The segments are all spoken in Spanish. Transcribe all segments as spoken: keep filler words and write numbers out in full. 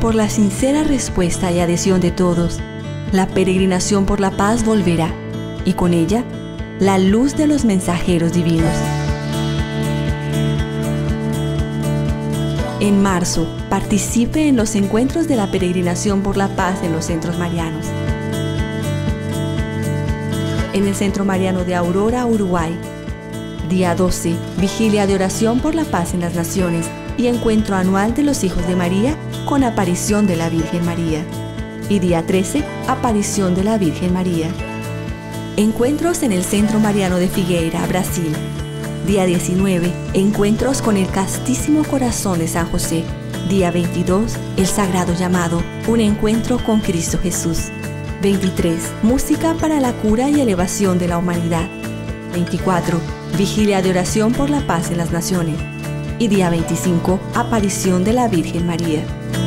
por la sincera respuesta y adhesión de todos, la peregrinación por la paz volverá, y con ella, la luz de los mensajeros divinos. En marzo, participe en los encuentros de la peregrinación por la paz en los centros marianos. En el Centro Mariano de Aurora, Uruguay. Día doce, vigilia de oración por la paz en las naciones y encuentro anual de los hijos de María con aparición de la Virgen María. Y día trece, aparición de la Virgen María. Encuentros en el Centro Mariano de Figueira, Brasil. Día diecinueve, encuentros con el Castísimo Corazón de San José. Día veintidós, el Sagrado Llamado, un encuentro con Cristo Jesús. veintitrés, música para la cura y elevación de la humanidad. veinticuatro, vigilia de oración por la paz en las naciones. Y día veinticinco, aparición de la Virgen María.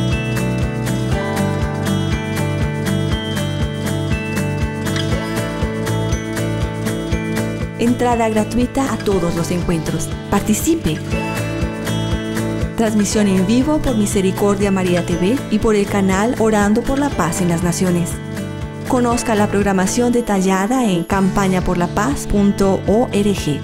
Entrada gratuita a todos los encuentros. ¡Participe! Transmisión en vivo por Misericordia María T V y por el canal Orando por la Paz en las Naciones. Conozca la programación detallada en campaña por la paz punto org.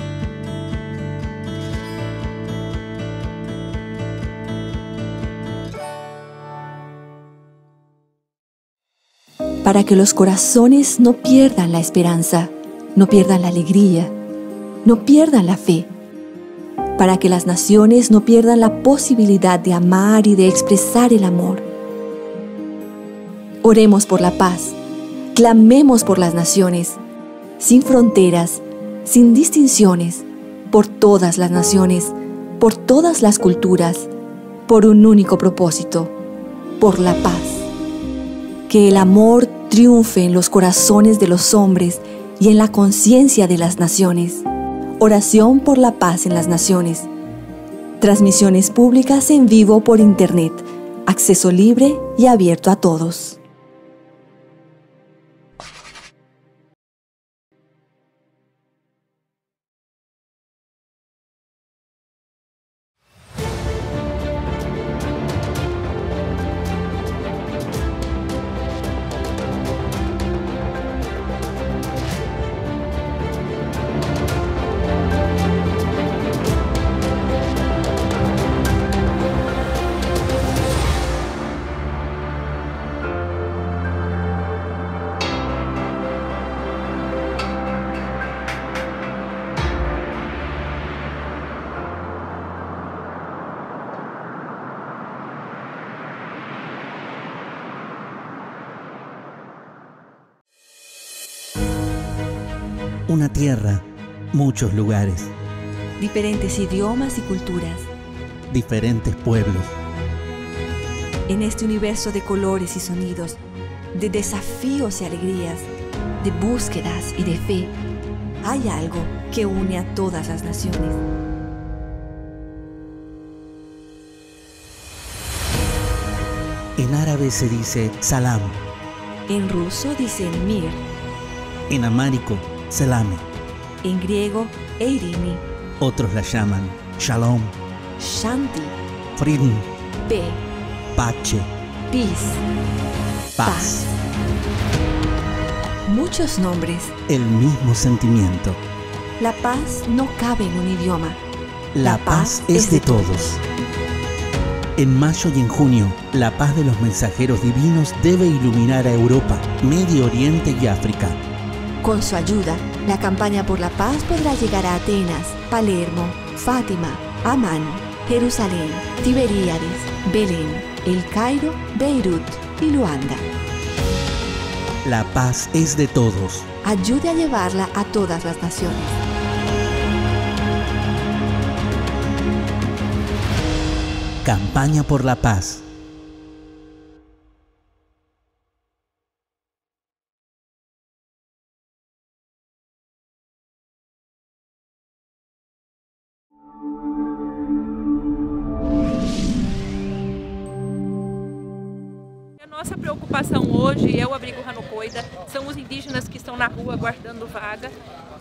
Para que los corazones no pierdan la esperanza, no pierdan la alegría, no pierdan la fe. Para que las naciones no pierdan la posibilidad de amar y de expresar el amor. Oremos por la paz. Clamemos por las naciones, sin fronteras, sin distinciones, por todas las naciones, por todas las culturas, por un único propósito, por la paz. Que el amor triunfe en los corazones de los hombres y en la conciencia de las naciones. Oración por la paz en las naciones. Transmisiones públicas en vivo por Internet. Acceso libre y abierto a todos. Una tierra, muchos lugares, Diferentes idiomas y culturas. diferentes pueblos. En este universo de colores y sonidos, de desafíos y alegrías, de búsquedas y de fe, hay algo que une a todas las naciones. En árabe se dice salam, En ruso dicen mir, en amárico selame, en griego eirini, otros la llaman shalom, shanti, frieden, pe, pace, peace, paz. Muchos nombres. El mismo sentimiento. La paz no cabe en un idioma. La paz es de todos. En mayo y en junio, la paz de los mensajeros divinos debe iluminar a Europa, Medio Oriente y África. Con su ayuda, la campaña por la paz podrá llegar a Atenas, Palermo, Fátima, Amán, Jerusalén, Tiberíades, Belén, El Cairo, Beirut y Luanda. La paz es de todos. Ayude a llevarla a todas las naciones. Campaña por la paz. A nossa preocupação hoje é o abrigo Hanocoida, são os indígenas que estão na rua guardando vaga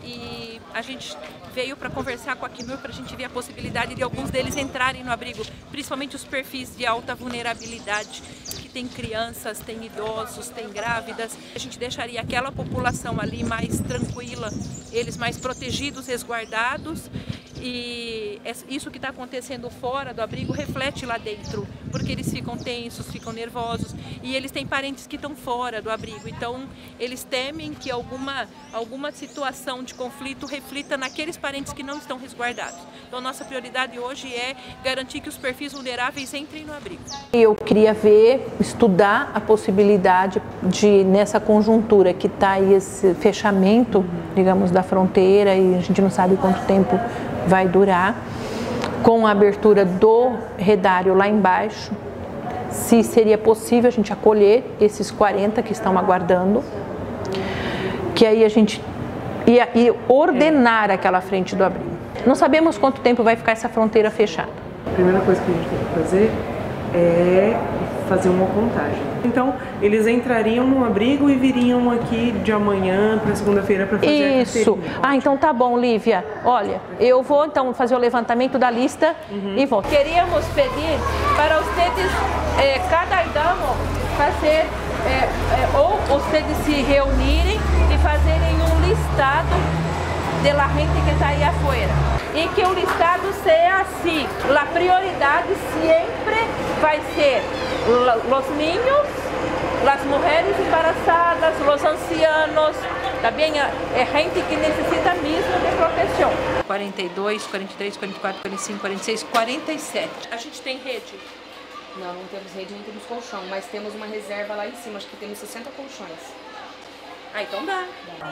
e a gente veio para conversar com a Acnur para a gente ver a possibilidade de alguns deles entrarem no abrigo, principalmente os perfis de alta vulnerabilidade, que tem crianças, tem idosos, tem grávidas. A gente deixaria aquela população ali mais tranquila, eles mais protegidos, resguardados, e isso que está acontecendo fora do abrigo reflete lá dentro, porque eles ficam tensos, ficam nervosos, e eles têm parentes que estão fora do abrigo, então eles temem que alguma, alguma situação de conflito reflita naqueles parentes que não estão resguardados. Então nossa prioridade hoje é garantir que os perfis vulneráveis entrem no abrigo. Eu queria ver, estudar a possibilidade de, nessa conjuntura que está aí esse fechamento, digamos, da fronteira, e a gente não sabe quanto tempo vai durar, com a abertura do redário lá embaixo, se seria possível a gente acolher esses quarenta que estão aguardando, que aí a gente ia, ia ordenar aquela frente do abrigo. Não sabemos quanto tempo vai ficar essa fronteira fechada. A primeira coisa que a gente tem que fazer é fazer uma contagem. Então, eles entrariam no abrigo e viriam aqui de amanhã para segunda-feira para fazer Isso. a Ah, então tá bom, Lívia. Olha, eu vou então fazer o levantamento da lista uhum. e volto. Queríamos pedir para vocês, eh, cada damo, fazer, eh, eh, ou vocês se reunirem e fazerem um listado da gente que está aí afuera. E que o listado seja assim, a prioridade sempre vai ser os niños, as mulheres embarazadas, os ancianos, também é gente que necessita mesmo de proteção. quarenta e dois, quarenta e três, quarenta e quatro, quarenta e cinco, quarenta e seis, quarenta e sete. A gente tem rede? Não, não temos rede, não temos colchão, mas temos uma reserva lá em cima, acho que temos sessenta colchões. Ah, então dá.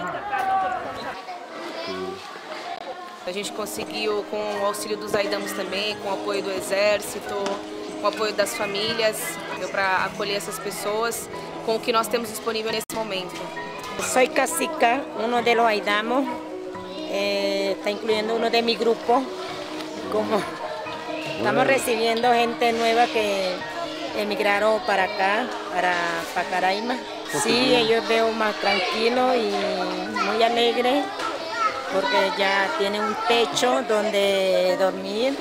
A gente conseguiu, com o auxílio dos aidamos também, com o apoio do exército, com o apoio das famílias, para acolher essas pessoas com o que nós temos disponível nesse momento. Soy Cacica, uno de los aidamos, eh, está incluyendo uno de mi grupo. Como estamos recibiendo gente nueva que emigraron para acá, para Pacaraima. Sí, ellos veo más tranquilos y muy alegres porque ya tienen un techo donde dormir.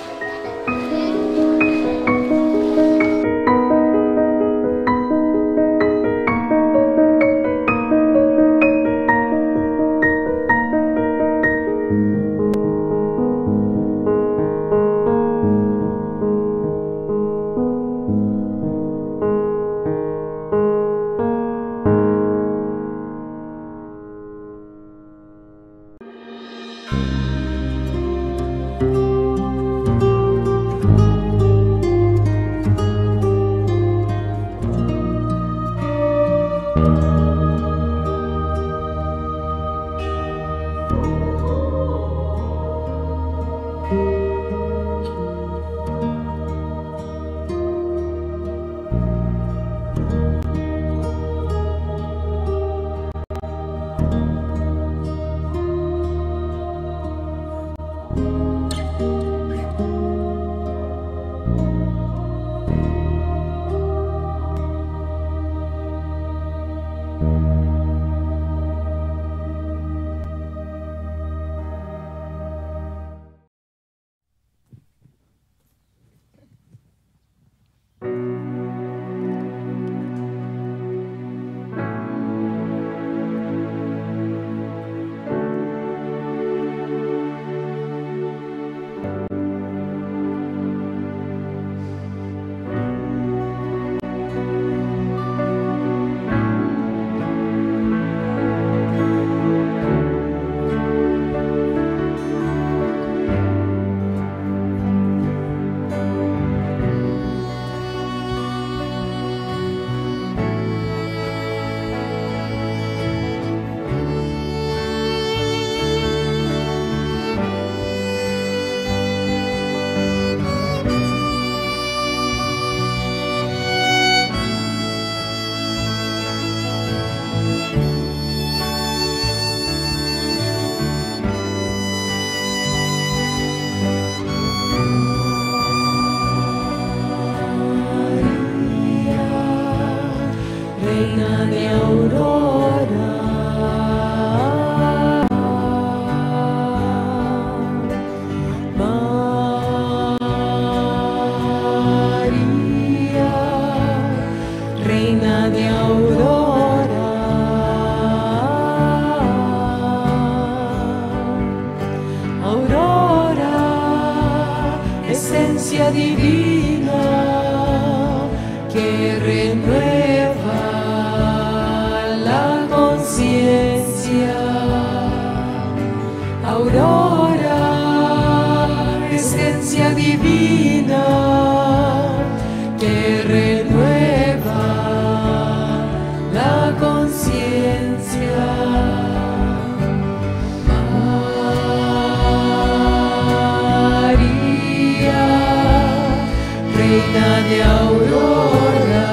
de Aurora.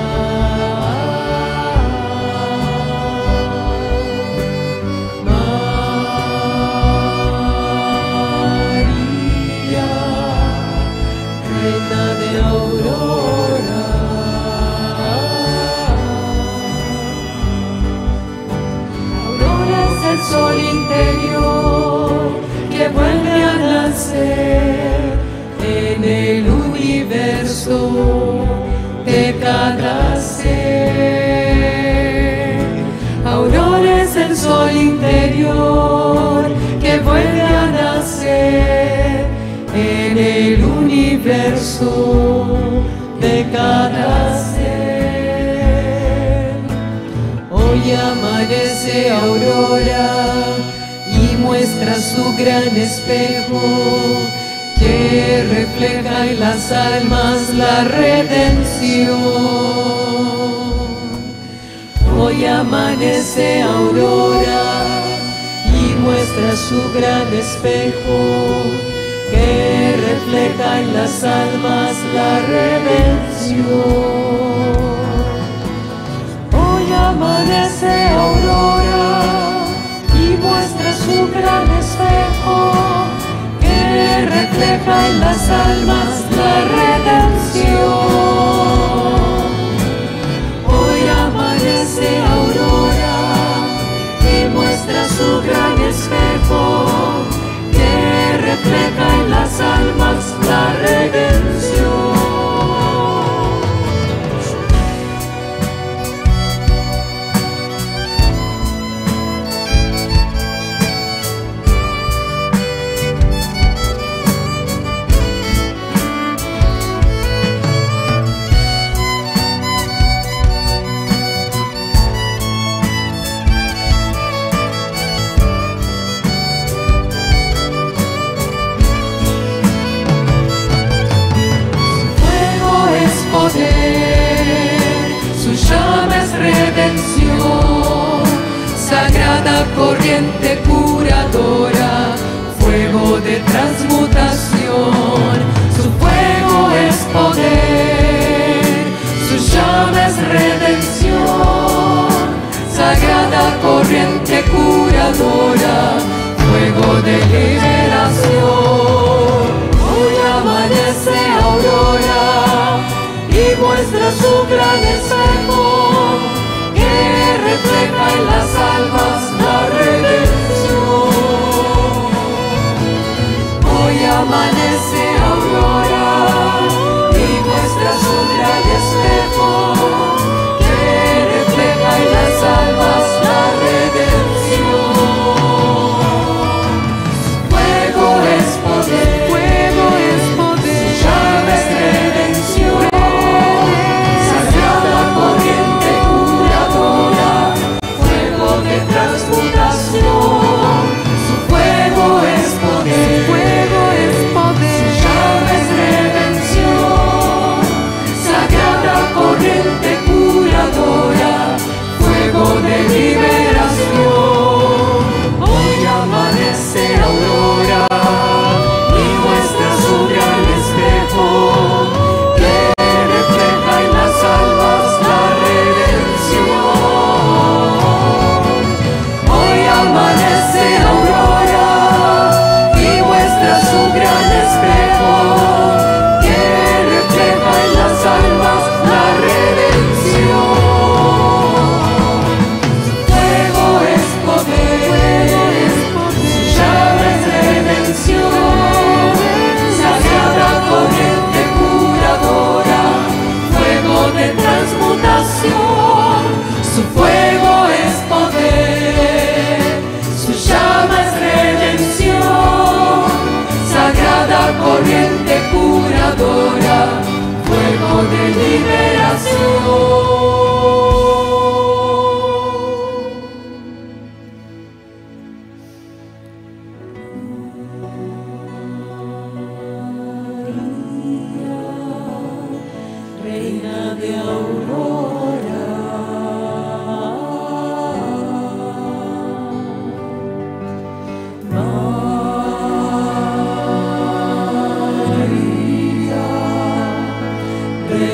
María, reina de Aurora. Aurora es el sol interior que vuelve a nacer en el universo de cada ser. Aurora es el sol interior que vuelve a nacer en el universo de cada ser. Hoy amanece Aurora y muestra su gran espejo que refleja en las almas la redención. Hoy amanece Aurora y muestra su gran espejo que refleja en las almas la redención. Hoy amanece Aurora y muestra su gran espejo que refleja en las almas la redención. Hoy amanece Aurora y muestra su gran espejo que refleja en las almas la redención. Su llama es redención, sagrada corriente curadora, fuego de transmutación. Su fuego es poder, su llama es redención, sagrada corriente curadora, fuego de liberación. Hoy amanece Aurora y muestra su gran espejo que refleja en las almas la redención. Hoy amanece Aurora y muestra su gran espejo que refleja en las almas la redención. Fuego es poder, fuego es poder, su llama es redención, transmutación. Su fuego es poder, su fuego es poder, su llama es redención, sagrada corriente curadora, fuego de liberación. Hoy amanece Aurora y muestra su gran espejo que refleja en las almas la redención. Amanece Aurora y muestra su gran espejo que refleja en las almas la redención. Fuego es poder, su llama es redención, sagrada corriente curadora, fuego de transmutación. Su fuego es poder, su llama es redención, sagrada corriente curadora, fuego de liberación. Reina de Aurora. María,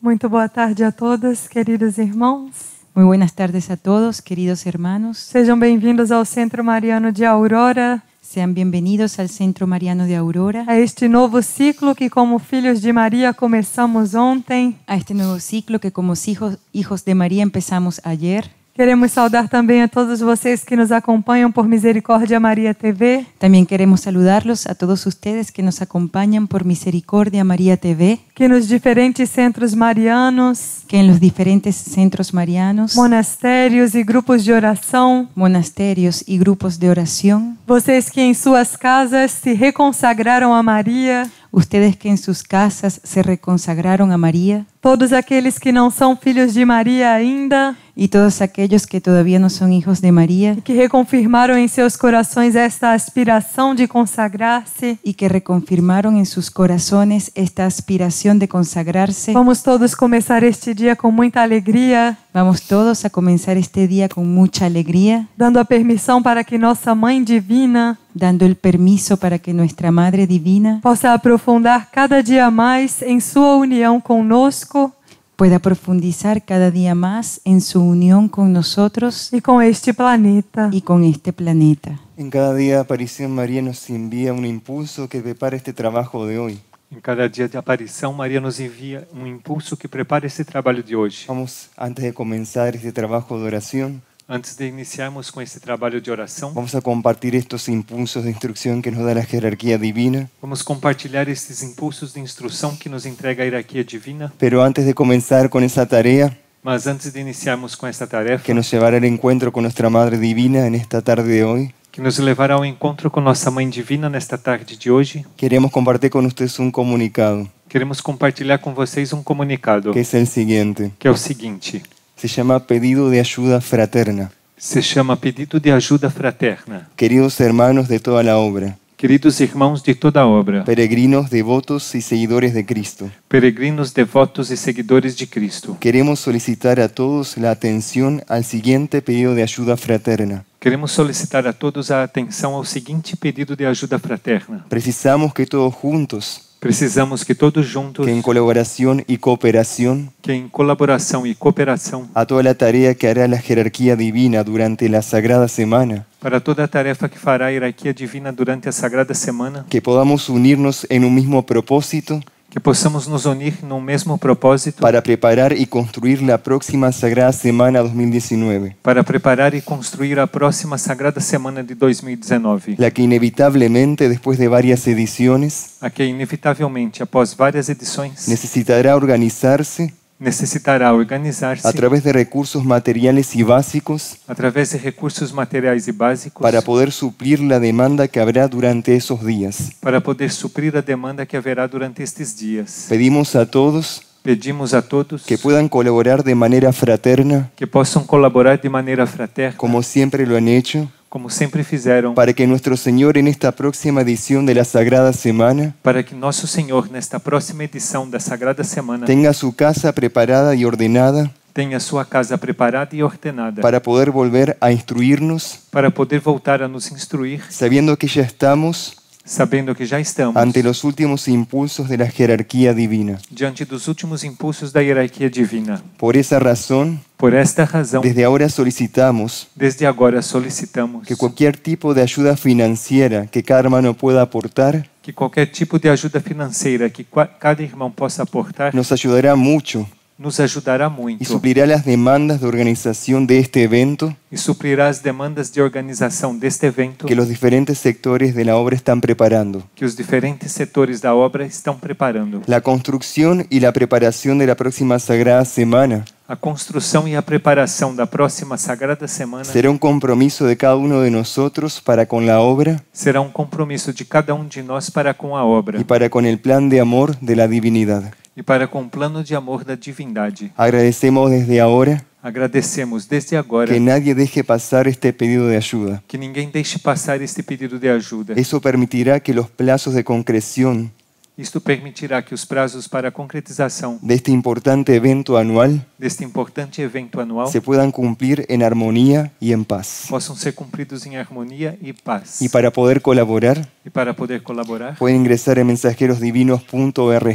Muito boa tarde a todos, queridos irmãos. Muy buenas tardes a todos, queridos hermanos. Sejam bem-vindos ao Centro Mariano de Aurora. Sean bienvenidos al Centro Mariano de Aurora. A este novo ciclo que, como filhos de Maria, começamos ontem. A este nuevo ciclo que como hijos, hijos de María empezamos ayer. Queremos saudar também a todos vocês que nos acompanham por Misericórdia Maria T V. También queremos saludarlos a todos ustedes que nos acompañan por Misericordia María T V. Que nos diferentes centros marianos, que en los diferentes centros marianos, monastérios e grupos de oração, monasterios y grupos de oración, vocês que em suas casas se reconsagraram a Maria, ustedes que en sus casas se reconsagraron a María, todos aqueles que não são filhos de Maria ainda, y todos aquellos que todavía no son hijos de María, e que reconfirmaram em seus corações esta aspiração de consagrar-se, y que reconfirmaron en sus corazones esta aspiración de consagrarse. Vamos todos começar este dia com muita alegria. Vamos todos a comenzar este día con mucha alegría, dando a permissão para que nossa Mãe Divina, dando el permiso para que nuestra Madre Divina possa aprofundar cada dia mais em sua união conosco, pueda profundizar cada día más en su unión con nosotros y con este planeta. Y con este planeta. En cada día Aparición María nos envía un impulso que prepara este trabajo de hoy. Em cada dia de aparição, Maria nos envia um impulso que prepara esse trabalho de hoje. Vamos, antes de comenzar este trabajo de oración, Antes de iniciarmos com esse trabalho de oração, vamos a compartir estos impulsos de instrucción que nos da la jerarquía divina. Vamos compartilhar esses impulsos de instrução que nos entrega a hierarquia divina. Pero antes de comenzar con esa tarea, Mas antes de iniciarmos com essa tarefa, que nos llevará al encuentro con nuestra Madre Divina en esta tarde de hoy, que nos levará ao encontro com nossa Mãe Divina nesta tarde de hoje, queremos compartir con ustedes un comunicado. Queremos compartilhar com vocês um comunicado, que es el siguiente. Que é o seguinte. Se llama Pedido de Ayuda Fraterna. Se chama Pedido de Ajuda Fraterna. Queridos hermanos de toda la obra. Queridos irmãos de toda a obra. Peregrinos, devotos y seguidores de Cristo. Peregrinos, devotos y seguidores de Cristo. Queremos solicitar a todos la atención al siguiente pedido de ayuda fraterna. Queremos solicitar a todos a atenção ao seguinte pedido de ajuda fraterna. Precisamos que todos juntos, Precisamos que todos juntos, que en colaboración y cooperación, que em colaboração e cooperação, a toda la tarea que hará la jerarquía divina durante la Sagrada Semana, para toda a tarefa que fará a hierarquia divina durante a Sagrada Semana, que podamos unirnos en un mismo propósito, que possamos nos unir num mesmo propósito, para preparar y construir la próxima Sagrada Semana dos mil diecinueve, para preparar e construir a próxima Sagrada Semana de dois mil e dezenove, la que inevitablemente después de varias ediciones, a que inevitavelmente após várias edições necesitará organizarse, necessitará organizar-se a través de recursos materiales y básicos, através de recursos materiais e básicos, para poder suplir la demanda que habrá durante esos días. para poder suprir a demanda que haverá durante estes dias. Pedimos a todos Pedimos a todos que puedan colaborar de manera fraterna, que possam colaborar de maneira fraterna, como siempre lo han hecho, como sempre fizeram, para que nuestro Señor en esta próxima edición de la Sagrada Semana para que nosso Senhor nesta próxima edição da Sagrada Semana tenga su casa preparada y ordenada tenha sua casa preparada e ordenada, para poder volver a instruirnos, para poder voltar a nos instruir, sabiendo que ya estamos sabendo que já estamos ante los últimos impulsos de la jerarquía divina. diante dos últimos impulsos da hierarquia divina. Por esa razón, Por esta razão, desde ahora solicitamos desde agora solicitamos que cualquier tipo de ayuda financiera que cada hermano pueda aportar que qualquer tipo de ajuda financeira que qua- cada irmão possa aportar nos ayudará mucho nos ajudará y muito suplirá las demandas de organización de este evento e suprirá as demandas de organização deste evento que los diferentes sectores de la obra están preparando. que os diferentes setores da obra estão preparando. La construcción y la preparación de la próxima Sagrada Semana A construção e a preparação da próxima Sagrada Semana será un compromiso de cada uno de nosotros para con la obra será um compromisso de cada um de nós para com a obra y para con el plan de amor de la divinidad. e para com o plano de amor da divindade. Agradecemos desde ahora Agradecemos desde agora que nadie deje pasar este pedido de ayuda. que ninguém deixe passar este pedido de ajuda. Eso permitirá que los plazos de concreción Isto permitirá que os prazos para a concretização de este importante evento anual deste importante evento anual se puedan cumplir en armonía y en paz. possam ser cumpridos em harmonia e paz. Y para poder colaborar, E para poder colaborar, pueden ingresar en mensajerosdivinos punto org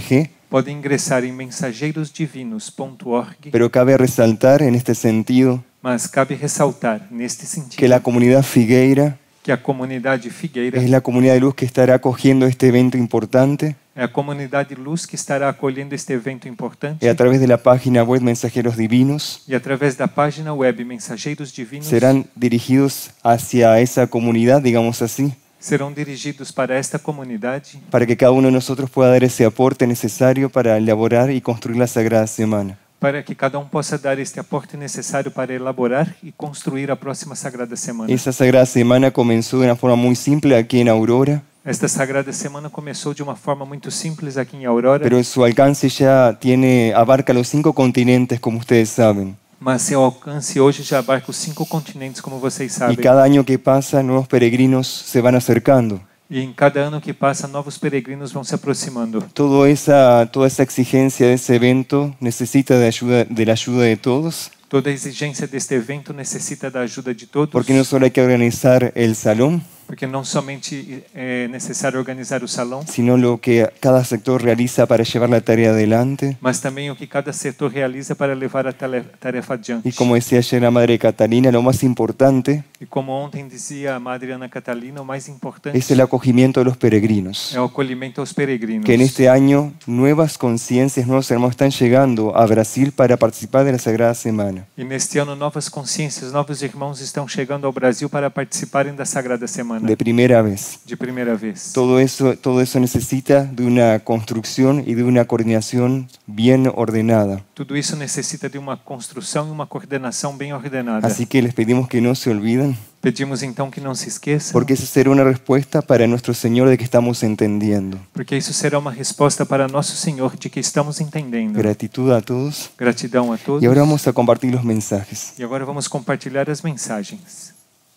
pode ingressar em mensageiros divinos ponto org. Pero cabe resaltar en este sentido Mas cabe ressaltar neste sentido que la comunidad Figueira que a comunidade Figueira es la comunidad de luz que estará acogiendo este evento importante é a comunidade luz que estará acolhendo este evento importante. y a través de la página web Mensajeros Divinos E através da página web Mensageiros Divinos serán dirigidos hacia esa comunidad, digamos así, serão dirigidos para esta comunidade, para que cada uno de nosotros pueda dar ese aporte necesario para elaborar y construir la Sagrada Semana. para que cada um possa dar este aporte necessário para elaborar e construir a próxima Sagrada Semana. Esa Sagrada Semana comenzó de una forma muy simple aquí en Aurora, Esta Sagrada Semana começou de uma forma muito simples aqui em Aurora, pero su alcance ya tiene, abarca los cinco continentes, como ustedes saben. mas seu alcance hoje já abarca os cinco continentes, como vocês Y sabem. cada año que pasa, nuevos peregrinos se van acercando. E em cada ano que passa, novos peregrinos vão se aproximando. Todo esa, toda esa exigencia de ese evento necesita de, ayuda, de la ayuda de todos, Toda a exigência deste evento necessita da ajuda de todos, porque no solo hay que organizar el salón, porque não somente é necessário organizar o salão, sino lo que cada sector realiza para llevar la tarea adelante. mas também o que cada setor realiza para levar a tale- tarefa adiante. Y como decía ayer la Madre Catalina, lo más importante E como ontem dizia a Madre Ana Catalina, o mais importante es el acogimiento de los peregrinos. é o acolhimento aos peregrinos. Que en este año nuevas conciencias, nuevos hermanos están llegando a Brasil para participar de la Sagrada Semana. E neste ano, novas consciências, novos irmãos estão chegando ao Brasil para participarem da Sagrada Semana. De primera vez. De primeira vez. Todo eso, todo eso necesita de una construcción y de una coordinación bien ordenada. Tudo isso necessita de uma construção e uma coordenação bem ordenada. Así que les pedimos que no se olviden, Pedimos então que não se esqueçam, porque esa será una respuesta para nuestro Señor de que estamos entendiendo. porque isso será uma resposta para nosso Senhor de que estamos entendendo. Gratitud a todos. Gratidão a todos. Y ahora vamos a compartir los mensajes. E agora vamos compartilhar as mensagens.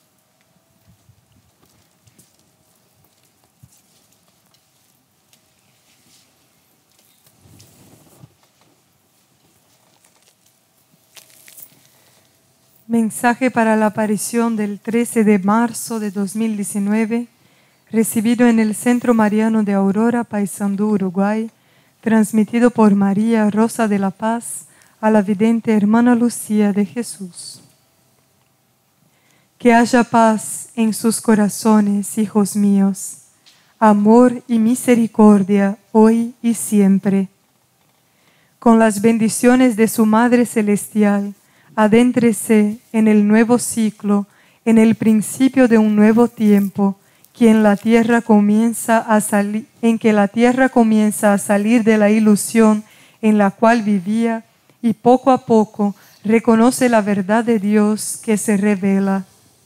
Mensaje para la aparición del trece de marzo de dos mil diecinueve, recibido en el Centro Mariano de Aurora, Paysandú, Uruguay, transmitido por María Rosa de la Paz a la vidente hermana Lucía de Jesús. Que haya paz en sus corazones, hijos míos, amor y misericordia hoy y siempre. Con las bendiciones de su Madre Celestial, adéntrese en el nuevo ciclo, en el principio de un nuevo tiempo, que en la tierra comienza a salir, en que la tierra comienza a salir de la ilusión en la cual vivía y poco a poco reconoce la verdad de Dios que se revela.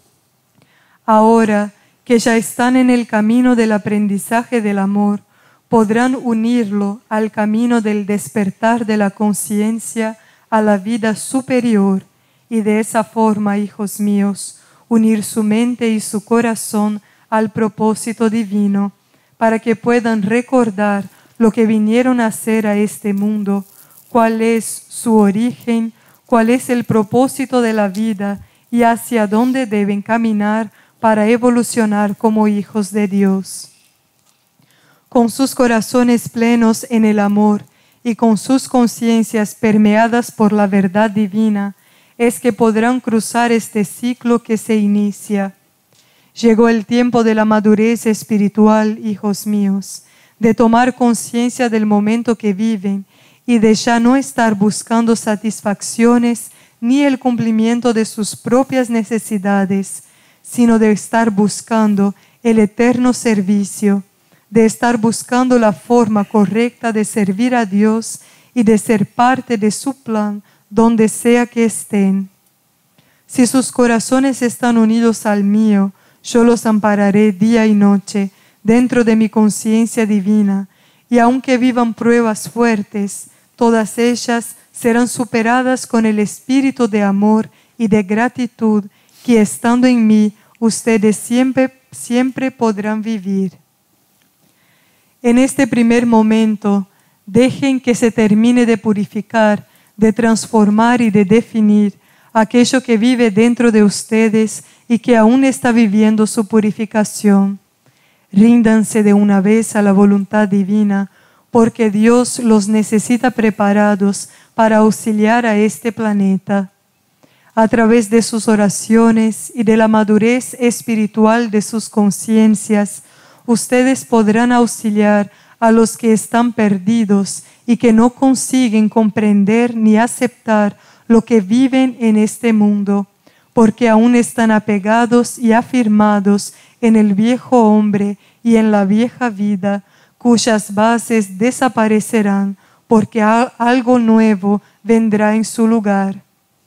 Ahora que ya están en el camino del aprendizaje del amor, podrán unirlo al camino del despertar de la conciencia a la vida superior y de esa forma, hijos míos, unir su mente y su corazón al propósito divino, para que puedan recordar lo que vinieron a hacer a este mundo, cuál es su origen, cuál es el propósito de la vida y hacia dónde deben caminar para evolucionar como hijos de Dios. Con sus corazones plenos en el amor y con sus conciencias permeadas por la verdad divina, es que podrán cruzar este ciclo que se inicia. Llegó el tiempo de la madurez espiritual, hijos míos, de tomar conciencia del momento que viven y de ya no estar buscando satisfacciones ni el cumplimiento de sus propias necesidades, sino de estar buscando el eterno servicio, de estar buscando la forma correcta de servir a Dios y de ser parte de su plan donde sea que estén. Si sus corazones están unidos al mío, yo los ampararé día y noche dentro de mi conciencia divina, y aunque vivan pruebas fuertes, todas ellas serán superadas con el espíritu de amor y de gratitud que estando en mí, ustedes siempre, siempre podrán vivir. En este primer momento, dejen que se termine de purificar, de transformar y de definir aquello que vive dentro de ustedes y que aún está viviendo su purificación. Ríndanse de una vez a la voluntad divina, porque Dios los necesita preparados para auxiliar a este planeta. A través de sus oraciones y de la madurez espiritual de sus conciencias, ustedes podrán auxiliar a los que están perdidos y que no consiguen comprender ni aceptar lo que viven en este mundo, porque aún están apegados y afirmados en el viejo hombre y en la vieja vida, cuyas bases desaparecerán, porque algo nuevo vendrá en su lugar.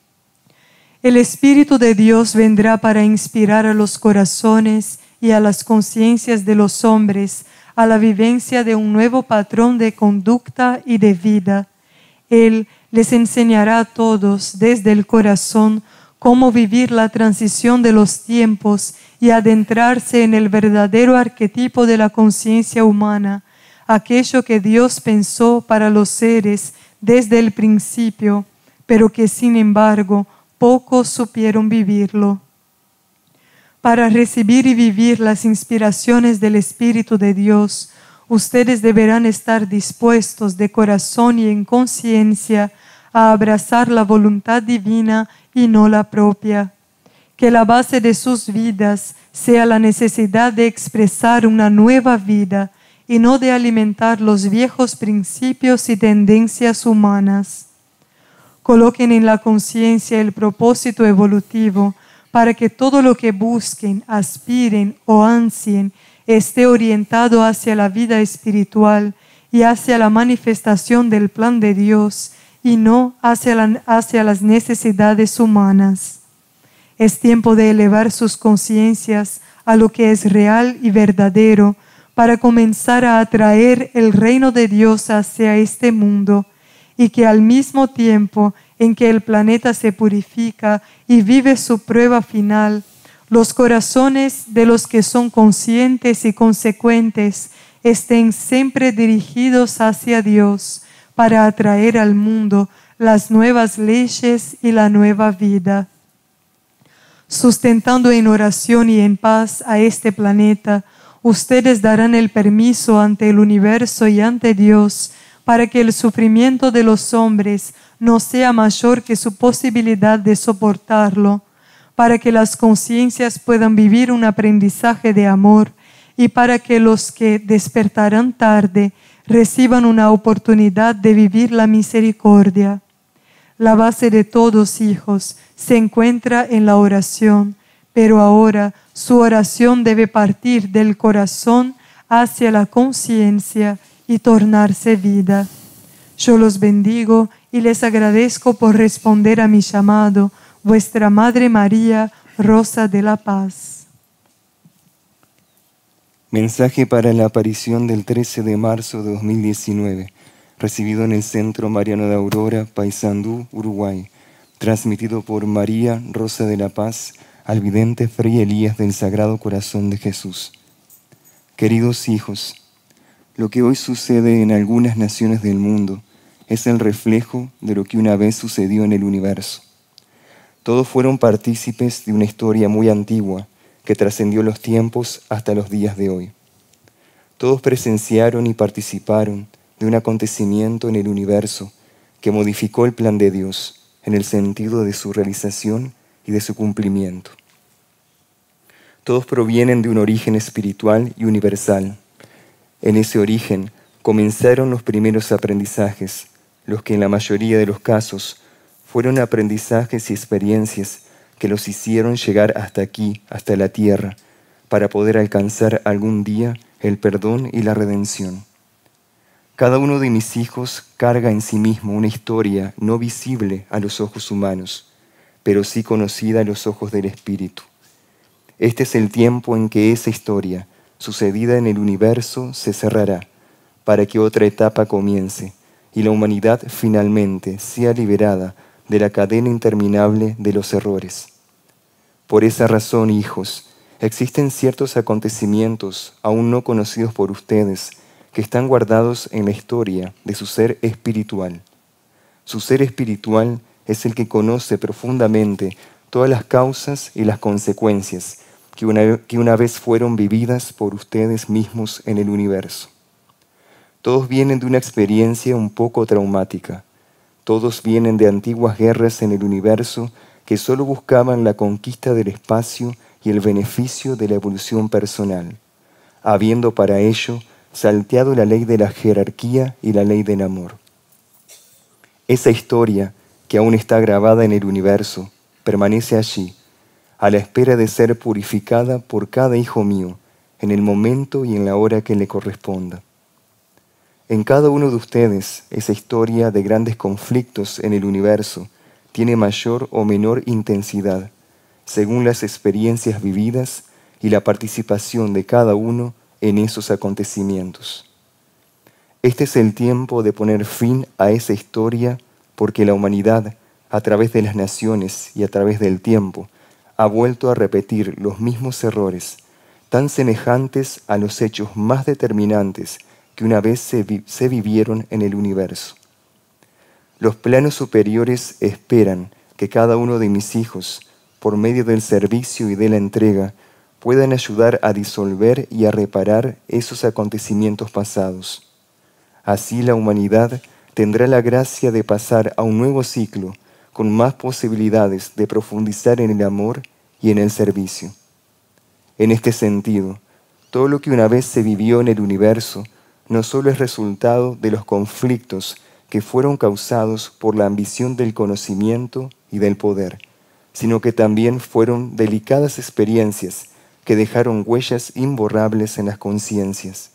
El Espíritu de Dios vendrá para inspirar a los corazones y a las conciencias de los hombres a la vivencia de un nuevo patrón de conducta y de vida. Él les enseñará a todos desde el corazón cómo vivir la transición de los tiempos y adentrarse en el verdadero arquetipo de la conciencia humana, aquello que Dios pensó para los seres desde el principio, pero que sin embargo pocos supieron vivirlo. Para recibir y vivir las inspiraciones del Espíritu de Dios, ustedes deberán estar dispuestos de corazón y en conciencia a abrazar la voluntad divina y no la propia. Que la base de sus vidas sea la necesidad de expresar una nueva vida y no de alimentar los viejos principios y tendencias humanas. Coloquen en la conciencia el propósito evolutivo para que todo lo que busquen, aspiren o ansien esté orientado hacia la vida espiritual y hacia la manifestación del plan de Dios y no hacia, la, hacia las necesidades humanas. Es tiempo de elevar sus conciencias a lo que es real y verdadero para comenzar a atraer el reino de Dios hacia este mundo, y que al mismo tiempo en que el planeta se purifica y vive su prueba final, los corazones de los que son conscientes y consecuentes estén siempre dirigidos hacia Dios para atraer al mundo las nuevas leyes y la nueva vida. Sustentando en oración y en paz a este planeta, ustedes darán el permiso ante el universo y ante Dios para que el sufrimiento de los hombres no sea mayor que su posibilidad de soportarlo, para que las conciencias puedan vivir un aprendizaje de amor y para que los que despertarán tarde reciban una oportunidad de vivir la misericordia. La base de todos, hijos, se encuentra en la oración, pero ahora su oración debe partir del corazón hacia la conciencia y tornarse vida. Yo los bendigo y les agradezco por responder a mi llamado, vuestra Madre María, Rosa de la Paz. Mensaje para la aparición del trece de marzo de dos mil diecinueve, recibido en el Centro Mariano de Aurora, Paysandú, Uruguay, transmitido por María, Rosa de la Paz, al vidente Fray Elías del Sagrado Corazón de Jesús. Queridos hijos, lo que hoy sucede en algunas naciones del mundo es el reflejo de lo que una vez sucedió en el universo. Todos fueron partícipes de una historia muy antigua que trascendió los tiempos hasta los días de hoy. Todos presenciaron y participaron de un acontecimiento en el universo que modificó el plan de Dios en el sentido de su realización y de su cumplimiento. Todos provienen de un origen espiritual y universal. En ese origen comenzaron los primeros aprendizajes, los que en la mayoría de los casos fueron aprendizajes y experiencias que los hicieron llegar hasta aquí, hasta la tierra, para poder alcanzar algún día el perdón y la redención. Cada uno de mis hijos carga en sí mismo una historia no visible a los ojos humanos, pero sí conocida a los ojos del Espíritu. Este es el tiempo en que esa historia, sucedida en el universo, se cerrará, para que otra etapa comience y la humanidad finalmente sea liberada de la cadena interminable de los errores. Por esa razón, hijos, existen ciertos acontecimientos aún no conocidos por ustedes que están guardados en la historia de su ser espiritual. Su ser espiritual es el que conoce profundamente todas las causas y las consecuencias que una, que una vez fueron vividas por ustedes mismos en el universo. Todos vienen de una experiencia un poco traumática. Todos vienen de antiguas guerras en el universo que solo buscaban la conquista del espacio y el beneficio de la evolución personal, habiendo para ello salteado la ley de la jerarquía y la ley del amor. Esa historia, que aún está grabada en el universo, permanece allí, a la espera de ser purificada por cada hijo mío, en el momento y en la hora que le corresponda. En cada uno de ustedes, esa historia de grandes conflictos en el universo tiene mayor o menor intensidad, según las experiencias vividas y la participación de cada uno en esos acontecimientos. Este es el tiempo de poner fin a esa historia, porque la humanidad, a través de las naciones y a través del tiempo, ha vuelto a repetir los mismos errores, tan semejantes a los hechos más determinantes que una vez se, vi se vivieron en el universo. Los planos superiores esperan que cada uno de mis hijos, por medio del servicio y de la entrega, puedan ayudar a disolver y a reparar esos acontecimientos pasados. Así la humanidad tendrá la gracia de pasar a un nuevo ciclo con más posibilidades de profundizar en el amor y en el servicio. En este sentido, todo lo que una vez se vivió en el universo no solo es resultado de los conflictos que fueron causados por la ambición del conocimiento y del poder, sino que también fueron delicadas experiencias que dejaron huellas imborrables en las conciencias.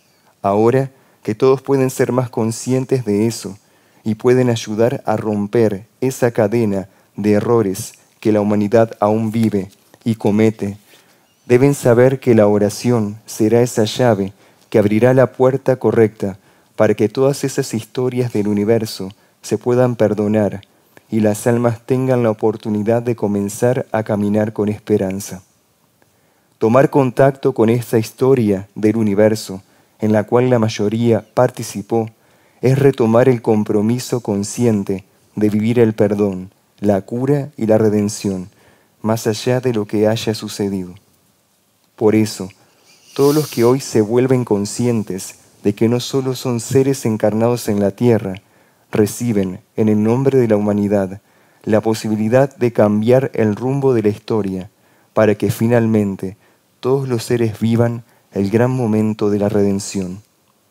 Ahora que todos pueden ser más conscientes de eso y pueden ayudar a romper esa cadena de errores que la humanidad aún vive y comete, deben saber que la oración será esa llave que abrirá la puerta correcta para que todas esas historias del universo se puedan perdonar y las almas tengan la oportunidad de comenzar a caminar con esperanza. Tomar contacto con esta historia del universo, en la cual la mayoría participó, es retomar el compromiso consciente de vivir el perdón, la cura y la redención, más allá de lo que haya sucedido. Por eso, todos los que hoy se vuelven conscientes de que no solo son seres encarnados en la tierra, reciben, en el nombre de la humanidad, la posibilidad de cambiar el rumbo de la historia para que finalmente todos los seres vivan el gran momento de la redención.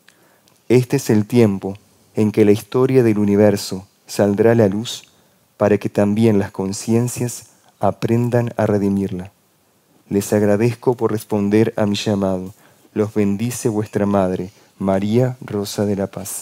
Este es el tiempo en que la historia del universo saldrá a la luz para que también las conciencias aprendan a redimirla. Les agradezco por responder a mi llamado. Los bendice vuestra Madre, María Rosa de la Paz.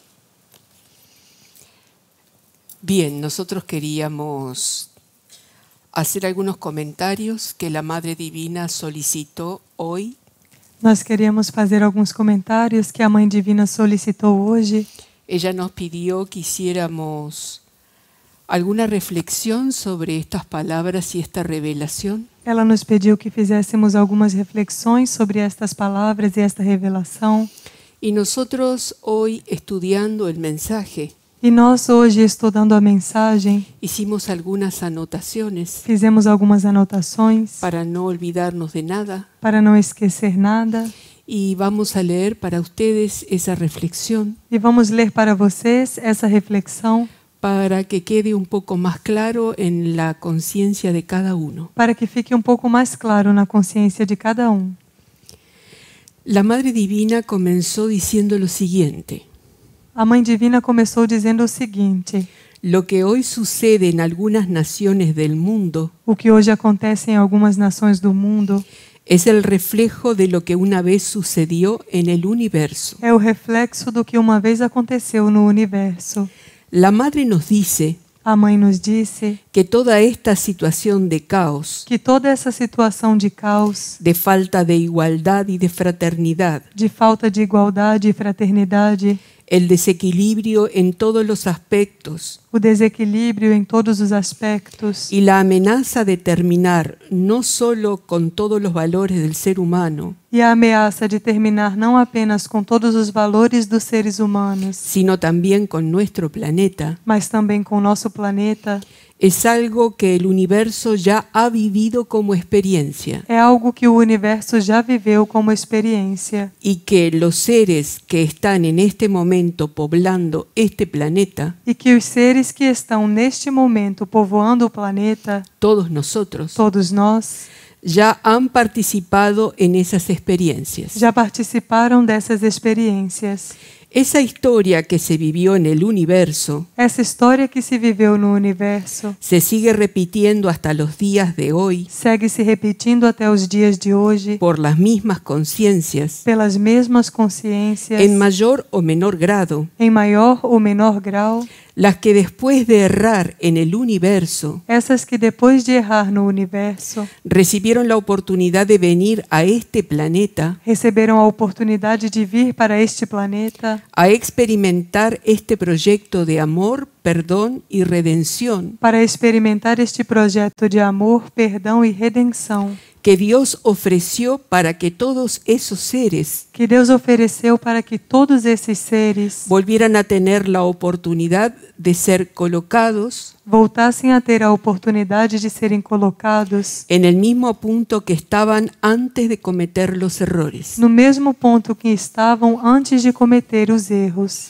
Bien, nosotros queríamos hacer algunos comentarios que la Madre Divina solicitó hoy. Nós queríamos fazer alguns comentários que a Mãe Divina solicitou hoje. Ella nos pidió que hiciéramos alguna reflexión sobre estas palabras y esta revelación. Ela nos pediu que fizéssemos algumas reflexões sobre estas palavras e esta revelação. Y nosotros hoy, estudiando el mensaje, E nós hoje, estudando a mensagem, hicimos algunas anotaciones fizemos algumas anotações para no olvidarnos de nada. para não esquecer nada. Y vamos a leer para ustedes esa reflexión E vamos ler para vocês essa reflexão para que quede un poco más claro en la conciencia de cada uno. para que fique um pouco mais claro na consciência de cada um. La Madre Divina comenzó diciendo lo siguiente: A Mãe Divina começou dizendo o seguinte: lo que hoy sucede en algunas naciones del mundo o que hoje acontece em algumas nações do mundo es el reflejo de lo que una vez sucedió en el universo. é o reflexo do que uma vez aconteceu no universo. La Madre nos dice A Mãe nos disse que toda esta situación de caos, que toda essa situação de caos, de falta de igualdad y de fraternidad, de falta de igualdade e fraternidade, el desequilibrio en todos los aspectos o desequilíbrio em todos os aspectos y la amenaza de terminar no solo con todos los valores del ser humano, E a ameaça de terminar não apenas com todos os valores dos seres humanos, sino también con nuestro planeta, mas também com o nosso planeta, es algo que el universo ya ha vivido como experiencia é algo que o universo já viveu como experiência y que los seres que están en este momento poblando este planeta, e que os seres que estão neste momento povoando o planeta, todos nosotros, todos nós, ya han participado en esas experiencias. já participaram dessas experiências. Esa historia que se vivió en el universo Essa história que se viveu no universo se sigue repitiendo hasta los días de hoy segue se repetindo até os dias de hoje por las mismas conciencias, pelas mesmas consciências, en mayor o menor grado, em maior ou menor grau, las que después de errar en el universo essas que depois de errar no universo recibieron la oportunidad de venir a este planeta receberam a oportunidade de vir para este planeta a experimentar este proyecto de amor, perdón y redención para experimentar este projeto de amor, perdão e redenção que Dios ofreció para que todos esos seres que Deus ofereceu para que todos esses seres volvieran a tener la oportunidad de ser colocados voltassem a ter a oportunidade de serem colocados en el mismo punto que estaban antes de cometer los errores. no mesmo ponto que estavam antes de cometer os erros.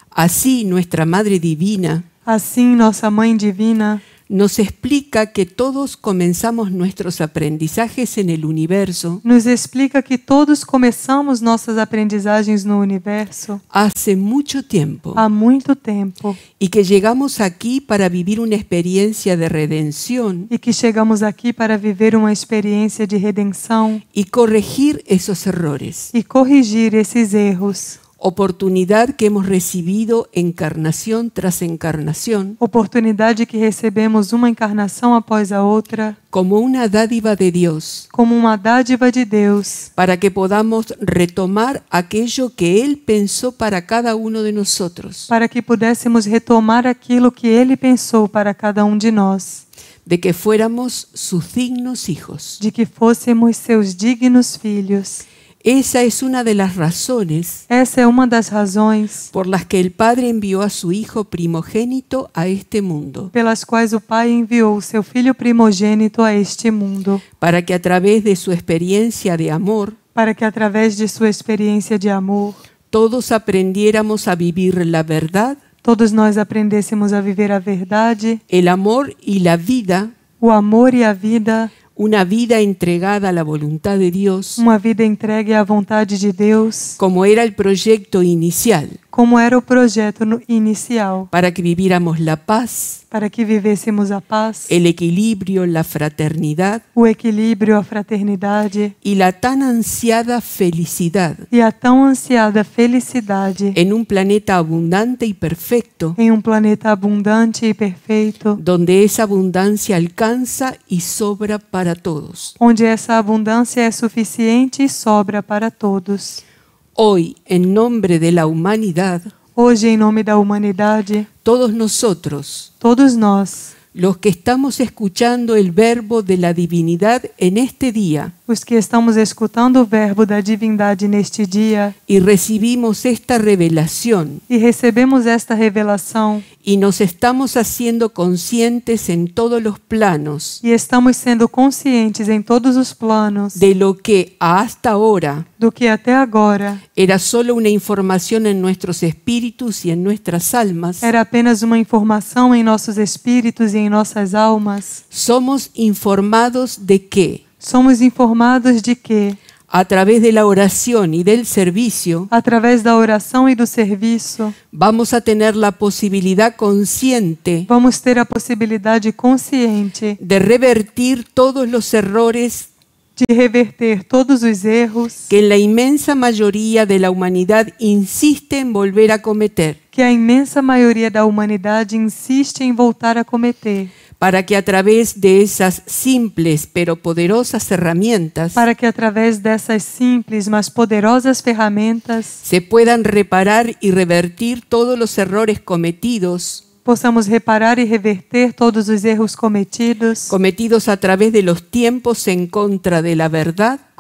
Así nuestra Madre Divina Assim, nossa Mãe Divina nos explica que todos comenzamos nuestros aprendizajes en el universo nos explica que todos começamos nossas aprendizagens no universo hace mucho tiempo há muito tempo y que llegamos aquí para vivir una experiencia de redención e que chegamos aqui para viver uma experiência de redenção y corregir esos errores. e corrigir esses erros. Oportunidad que hemos recibido encarnación tras encarnación, Oportunidade que recebemos uma encarnação após a outra, como una dádiva de Dios, como uma dádiva de Deus, para que podamos retomar aquello que Él pensó para cada uno de nosotros, para que pudéssemos retomar aquilo que Ele pensou para cada um de nós, de que fuéramos sus dignos hijos. de que fôssemos seus dignos filhos. Esa es una de las razones Essa é uma das razões por las que el Padre envió a su Hijo primogénito a este mundo, pelas quais o Pai enviou o seu Filho primogênito a este mundo, para que a través de su experiencia de amor, para que através de sua experiência de amor, todos aprendiéramos a vivir la verdad, todos nós aprendêssemos a viver a verdade, el amor y la vida, o amor e a vida, una vida entregada a la voluntad de Dios, uma vida entregue à vontade de Deus, como era el proyecto inicial, como era o projeto no- inicial, para que viviéramos la paz, para que vivêssemos a paz, el equilibrio, la fraternidad o equilíbrio, a fraternidade y la tan ansiada felicidad e a tão ansiada felicidade en un planeta abundante y perfecto, em um planeta abundante e perfeito, donde esa abundancia alcanza y sobra para todos. onde essa abundância é suficiente e sobra para todos. Hoy, en nombre de la humanidad, Hoje, em nome da humanidade, todos nosotros, todos nós, los que estamos escuchando el verbo de la divinidad en este día os que estamos escutando o verbo da divindade neste dia y recibimos esta revelación e recebemos esta revelação y nos estamos haciendo conscientes en todos los planos e estamos sendo conscientes em todos os planos de lo que hasta ahora do que até agora era solo una información en nuestros espíritus y en nuestras almas, era apenas uma informação em nossos espíritos e em nossas almas, somos informados de que, somos informados de que, a través de la oración y del servicio, através da oração e do serviço, vamos a tener la posibilidad consciente vamos ter a possibilidade consciente de revertir todos los errores de reverter todos os erros que la inmensa mayoría de la humanidad insiste en volver a cometer, que a imensa maioria da humanidade insiste em voltar a cometer, para que a través de esas simples pero poderosas herramientas para que através dessas simples, mas poderosas ferramentas se puedan reparar y revertir todos los errores cometidos, possamos reparar e reverter todos os erros cometidos, cometidos a través de los tiempos en contra de la verdad,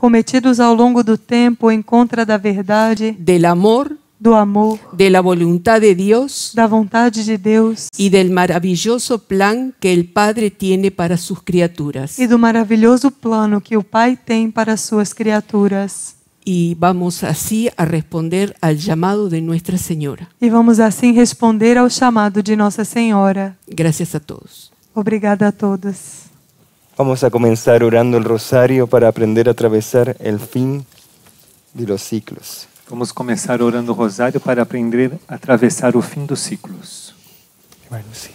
cometidos ao longo do tempo em contra da verdade, del amor, do amor, de la voluntad de Dios da vontade de Deus y del maravilloso plan que el Padre tiene para sus criaturas. e do maravilhoso plano que o Pai tem para suas criaturas. Y vamos así a responder al llamado de Nuestra Señora. E vamos assim responder ao chamado de Nossa Senhora. Gracias a todos. Obrigada a todos. Vamos a comenzar orando el rosario para aprender a atravesar el fin de los ciclos. Vamos começar orando o rosário para aprender a atravessar o fim dos ciclos. Bueno, sí.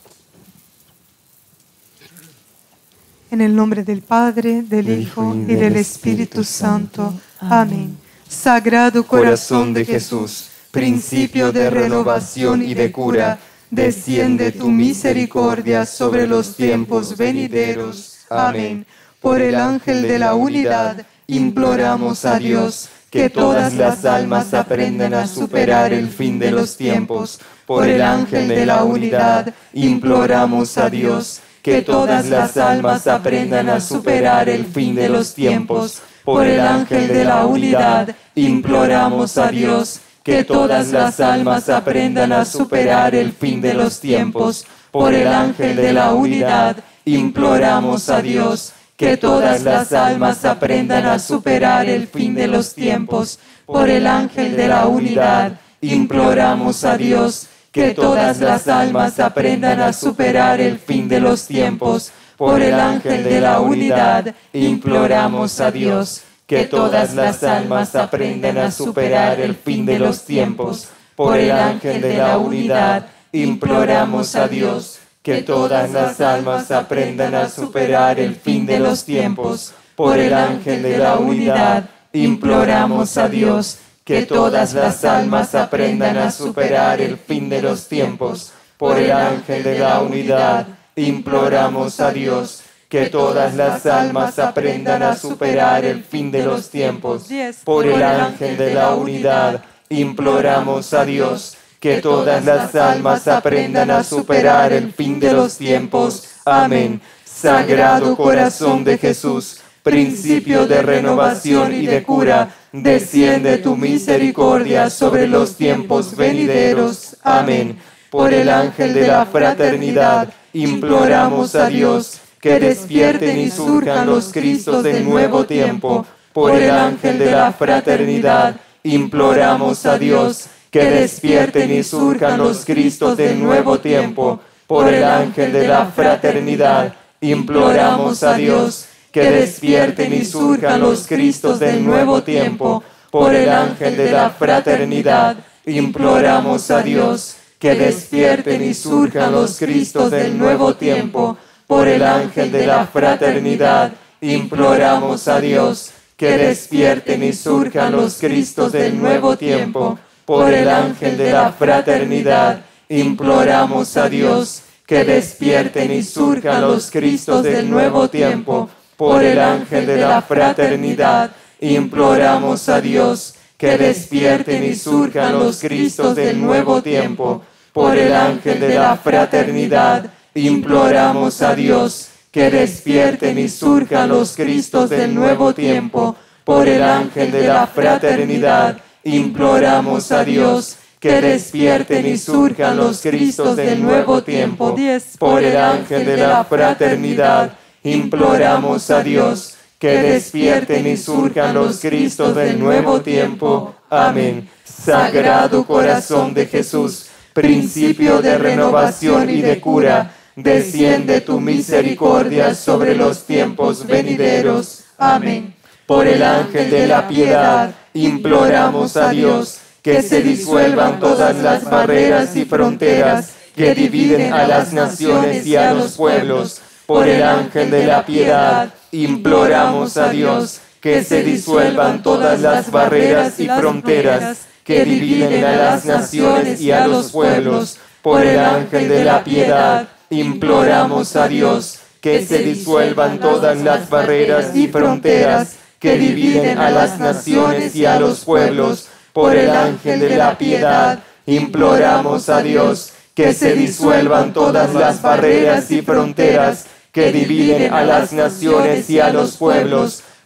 En el nombre del Padre, del Hijo y del Espíritu Santo. Amén. Sagrado Corazón de Jesús, principio de renovación y de cura, desciende tu misericordia sobre los tiempos venideros. Amén. Por el ángel de la unidad, imploramos a Dios que todas las almas aprendan a superar el fin de los tiempos. Por el ángel de la unidad, imploramos a Dios que todas las almas aprendan a superar el fin de los tiempos. Por el ángel de la unidad, imploramos a Dios que todas las almas aprendan a superar el fin de los tiempos. Por el ángel de la unidad, imploramos a Dios que todas las almas aprendan a superar el fin de los tiempos. Por el ángel de la unidad, imploramos a Dios que todas las almas aprendan a superar el fin de los tiempos. Por el ángel de la unidad, imploramos a Dios que todas las almas aprendan a superar el fin de los tiempos. Por el ángel de la unidad, imploramos a Dios que todas las almas aprendan a superar el fin de los tiempos. Por el ángel de la unidad, imploramos a Dios que todas las almas aprendan a superar el fin de los tiempos. Por el ángel de la unidad, imploramos a Dios que todas las almas aprendan a superar el fin de los tiempos. Por el ángel de la unidad, imploramos a Dios que todas las almas aprendan a superar el fin de los tiempos. Amén. Sagrado Corazón de Jesús, principio de renovación y de cura, desciende tu misericordia sobre los tiempos venideros. Amén. Por el ángel de la fraternidad, imploramos a Dios que despierten y surjan los Cristos del nuevo tiempo. Por el ángel de la fraternidad, imploramos a Dios que despierten y surjan los Cristos del nuevo tiempo. Por el ángel de la fraternidad, imploramos a Dios que despierten y surjan los Cristos del nuevo tiempo. Por el ángel de la fraternidad, imploramos a Dios que despierten y surjan los Cristos del nuevo tiempo. Por el ángel de la fraternidad, imploramos a Dios que despierten y surjan los Cristos del nuevo tiempo. Por el ángel de la fraternidad, imploramos a Dios que despierten y surjan los Cristos del nuevo tiempo. Por el ángel de la fraternidad, imploramos a Dios que despierten y surjan los Cristos del nuevo tiempo. Por el ángel de la fraternidad, imploramos a Dios que despierten y surjan los Cristos del nuevo tiempo. Por el ángel de la fraternidad, imploramos a Dios que despierten y surjan los Cristos del nuevo tiempo. Por el ángel de la fraternidad, imploramos a Dios que despierten y surjan los Cristos del nuevo tiempo. Amén. Sagrado Corazón de Jesús, principio de renovación y de cura, desciende tu misericordia sobre los tiempos venideros. Amén. Por el ángel de la piedad, imploramos a Dios que se disuelvan todas las barreras y fronteras que dividen a las naciones y a los pueblos. Por el ángel de la piedad, imploramos a Dios que se disuelvan todas las barreras y fronteras que dividen a las naciones y a los pueblos. Por el ángel de la piedad, imploramos a Dios que se disuelvan todas las barreras y fronteras que dividen a las naciones y a los pueblos. Por el ángel de la piedad, imploramos a Dios que se disuelvan todas las barreras y fronteras que dividen a las naciones y a los pueblos.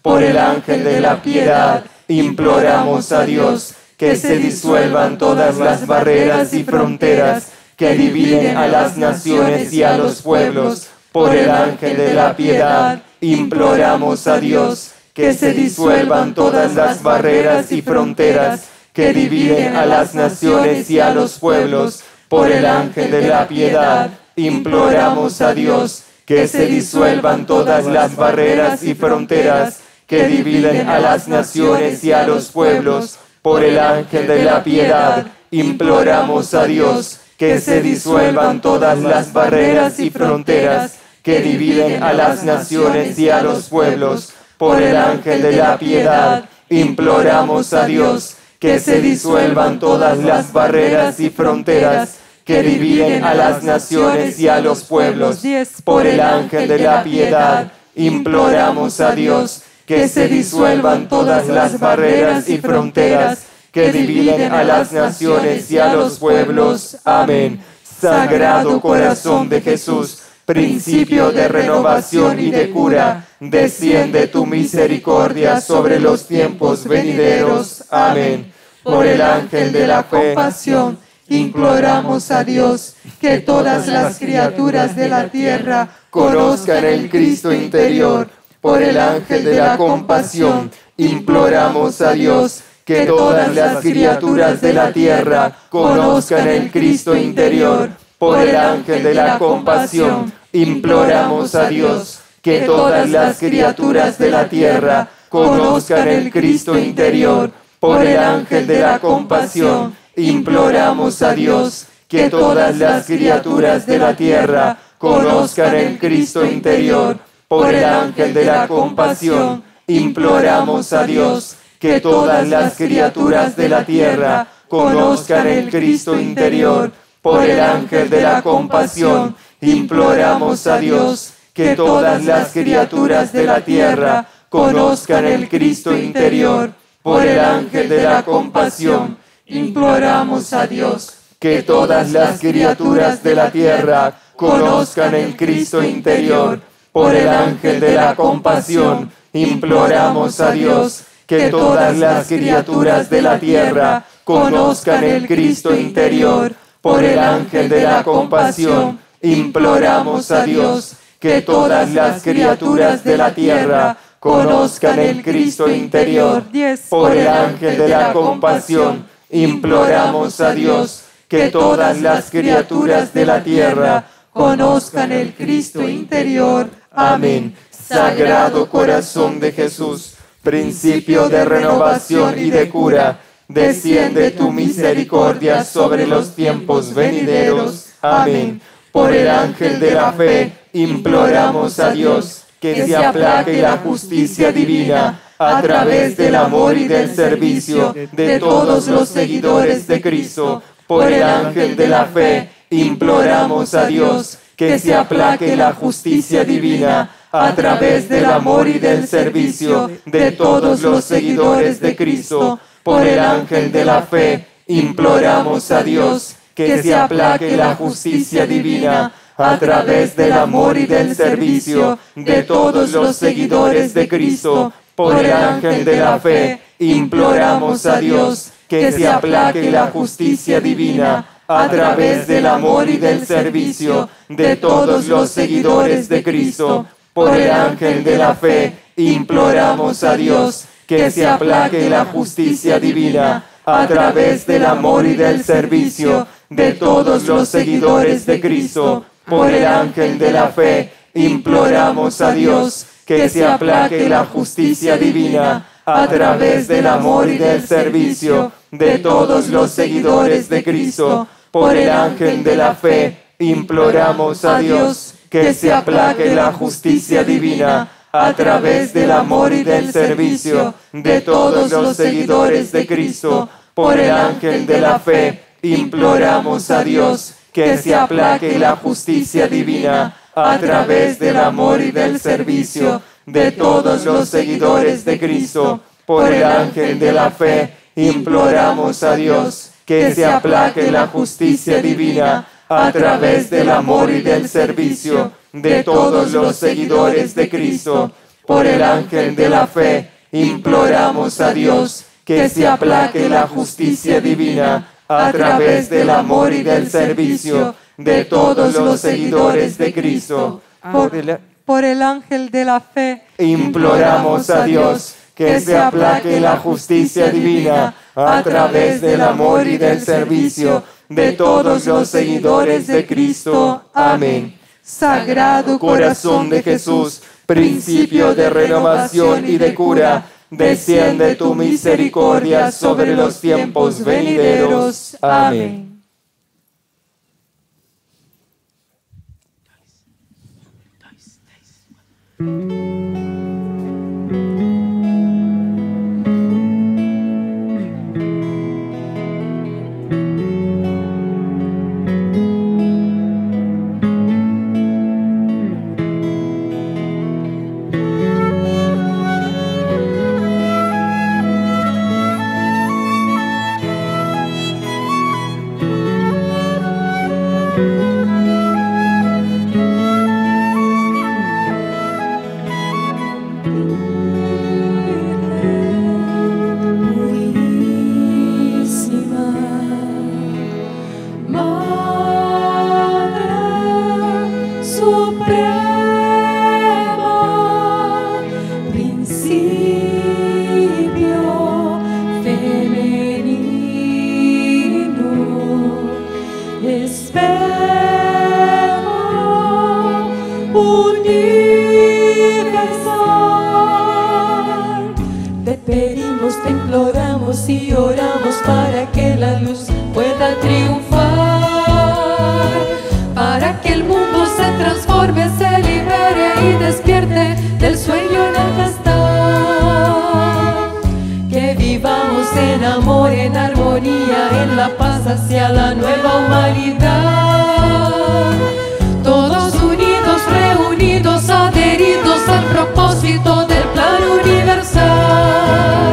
por el ángel de la piedad, imploramos a Dios que se disuelvan todas las barreras y fronteras que dividen a las naciones y a los pueblos. Por el ángel de la piedad, imploramos a Dios que se disuelvan todas las barreras y fronteras que dividen a las naciones y a los pueblos. Por el ángel de la piedad, imploramos a Dios que se disuelvan todas las barreras y fronteras que dividen a las naciones y a los pueblos. Por el ángel de la piedad, imploramos a Dios que se disuelvan todas las barreras y fronteras que dividen a las naciones y a los pueblos. Por el ángel de la piedad, imploramos a Dios que se disuelvan todas las barreras y fronteras que dividen a las naciones y a los pueblos. Por el ángel de la piedad, imploramos a Dios que se disuelvan todas las barreras y fronteras que dividen a las naciones y a los pueblos. Amén. Sagrado corazón de Jesús, principio de renovación y de cura, desciende tu misericordia sobre los tiempos venideros. Amén. Por el ángel de la compasión, imploramos a Dios que todas las criaturas de la tierra conozcan el Cristo interior. Por el ángel de la compasión, imploramos a Dios que todas las criaturas de la tierra conozcan el Cristo interior. Por el ángel de la compasión, imploramos a Dios que todas las criaturas de la tierra conozcan el Cristo interior. Por el ángel de la compasión, imploramos a Dios que todas las criaturas de la tierra conozcan el Cristo interior. Por el ángel de la compasión, imploramos a Dios que todas las criaturas de la tierra conozcan el Cristo interior. Por el ángel de la compasión, imploramos a Dios que todas las criaturas de la tierra conozcan el Cristo interior. Por el ángel de la compasión, imploramos a Dios que todas las criaturas de la tierra conozcan el Cristo interior. Por el ángel de la compasión, imploramos a Dios que todas las criaturas de la tierra conozcan el Cristo interior. Por el ángel de la compasión, imploramos a Dios que todas las criaturas de la tierra conozcan el Cristo interior. Por el ángel de la compasión, imploramos a Dios que todas las criaturas de la tierra conozcan el Cristo interior. Amén. Sagrado corazón de Jesús, principio de renovación y de cura, desciende tu misericordia sobre los tiempos venideros. Amén. Por el ángel de la fe, imploramos a Dios que se aplaque la justicia divina a través del amor y del servicio de todos los seguidores de Cristo. Por el ángel de la fe, imploramos a Dios que se aplaque la justicia divina a través del amor y del servicio de todos los seguidores de Cristo. Por el ángel de la fe, imploramos a Dios que se aplaque la justicia divina a través del amor y del servicio de todos los seguidores de Cristo. Por el ángel de la fe, imploramos a Dios que se aplaque la justicia divina a través del amor y del servicio de todos los seguidores de Cristo. Por el ángel de la fe, imploramos a Dios que se aplaque la justicia divina a través del amor y del servicio de todos los seguidores de Cristo. Por el ángel de la fe, imploramos a Dios que se aplaque la justicia divina a través del amor y del servicio de todos los seguidores de Cristo. Por el ángel de la fe, imploramos a Dios que se aplaque la justicia divina a través del amor y del servicio de todos los seguidores de Cristo. Por el ángel de la fe, imploramos a Dios que se aplaque la justicia divina a través del amor y del servicio de todos los seguidores de Cristo. Por el ángel de la fe, imploramos a Dios que se aplaque la justicia divina a través del amor y del servicio de todos los seguidores de Cristo. por el ángel de la fe, imploramos a Dios que se aplaque la justicia divina a través del amor y del servicio de todos los seguidores de Cristo. Por el, por el ángel de la fe, imploramos a Dios que se aplaque la justicia divina a través del amor y del servicio de todos los seguidores de Cristo. Amén. Sagrado Corazón de Jesús, principio de renovación y de cura, desciende tu misericordia sobre los tiempos venideros. Amén. Y oramos para que la luz pueda triunfar, para que el mundo se transforme, se libere y despierte del sueño en el que está. Que vivamos en amor, en armonía, en la paz hacia la nueva humanidad. Todos unidos, reunidos, adheridos al propósito del plan universal.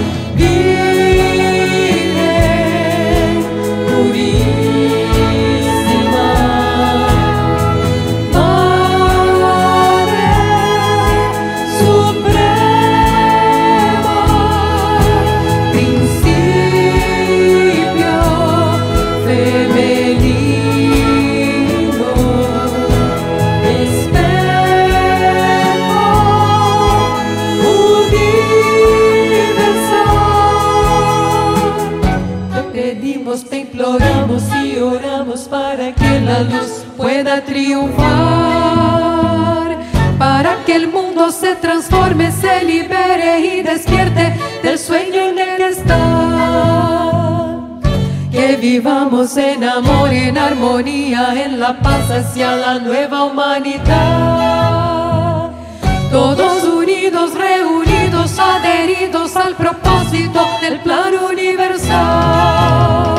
Te imploramos y oramos para que la luz pueda triunfar, para que el mundo se transforme, se libere y despierte del sueño en el que está. Que vivamos en amor, en armonía, en la paz hacia la nueva humanidad. Todos unidos, reunidos, adheridos al propósito del plan universal.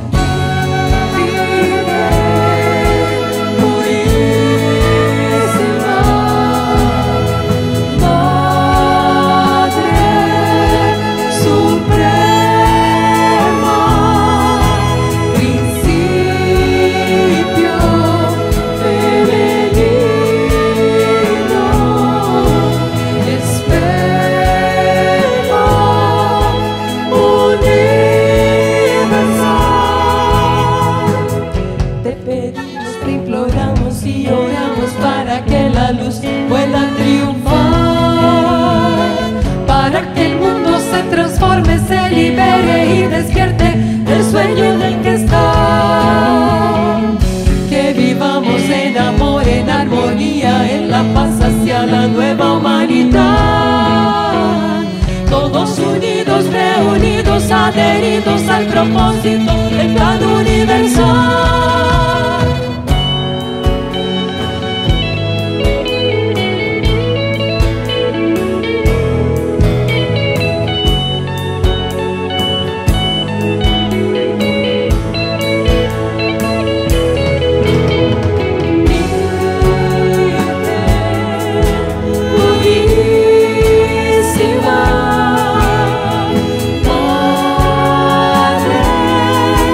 Pueda triunfar, para que el mundo se transforme, se libere y despierte del sueño en el que está. Que vivamos en amor, en armonía, en la paz hacia la nueva humanidad. Todos unidos, reunidos, adheridos al propósito del plan universal. Madre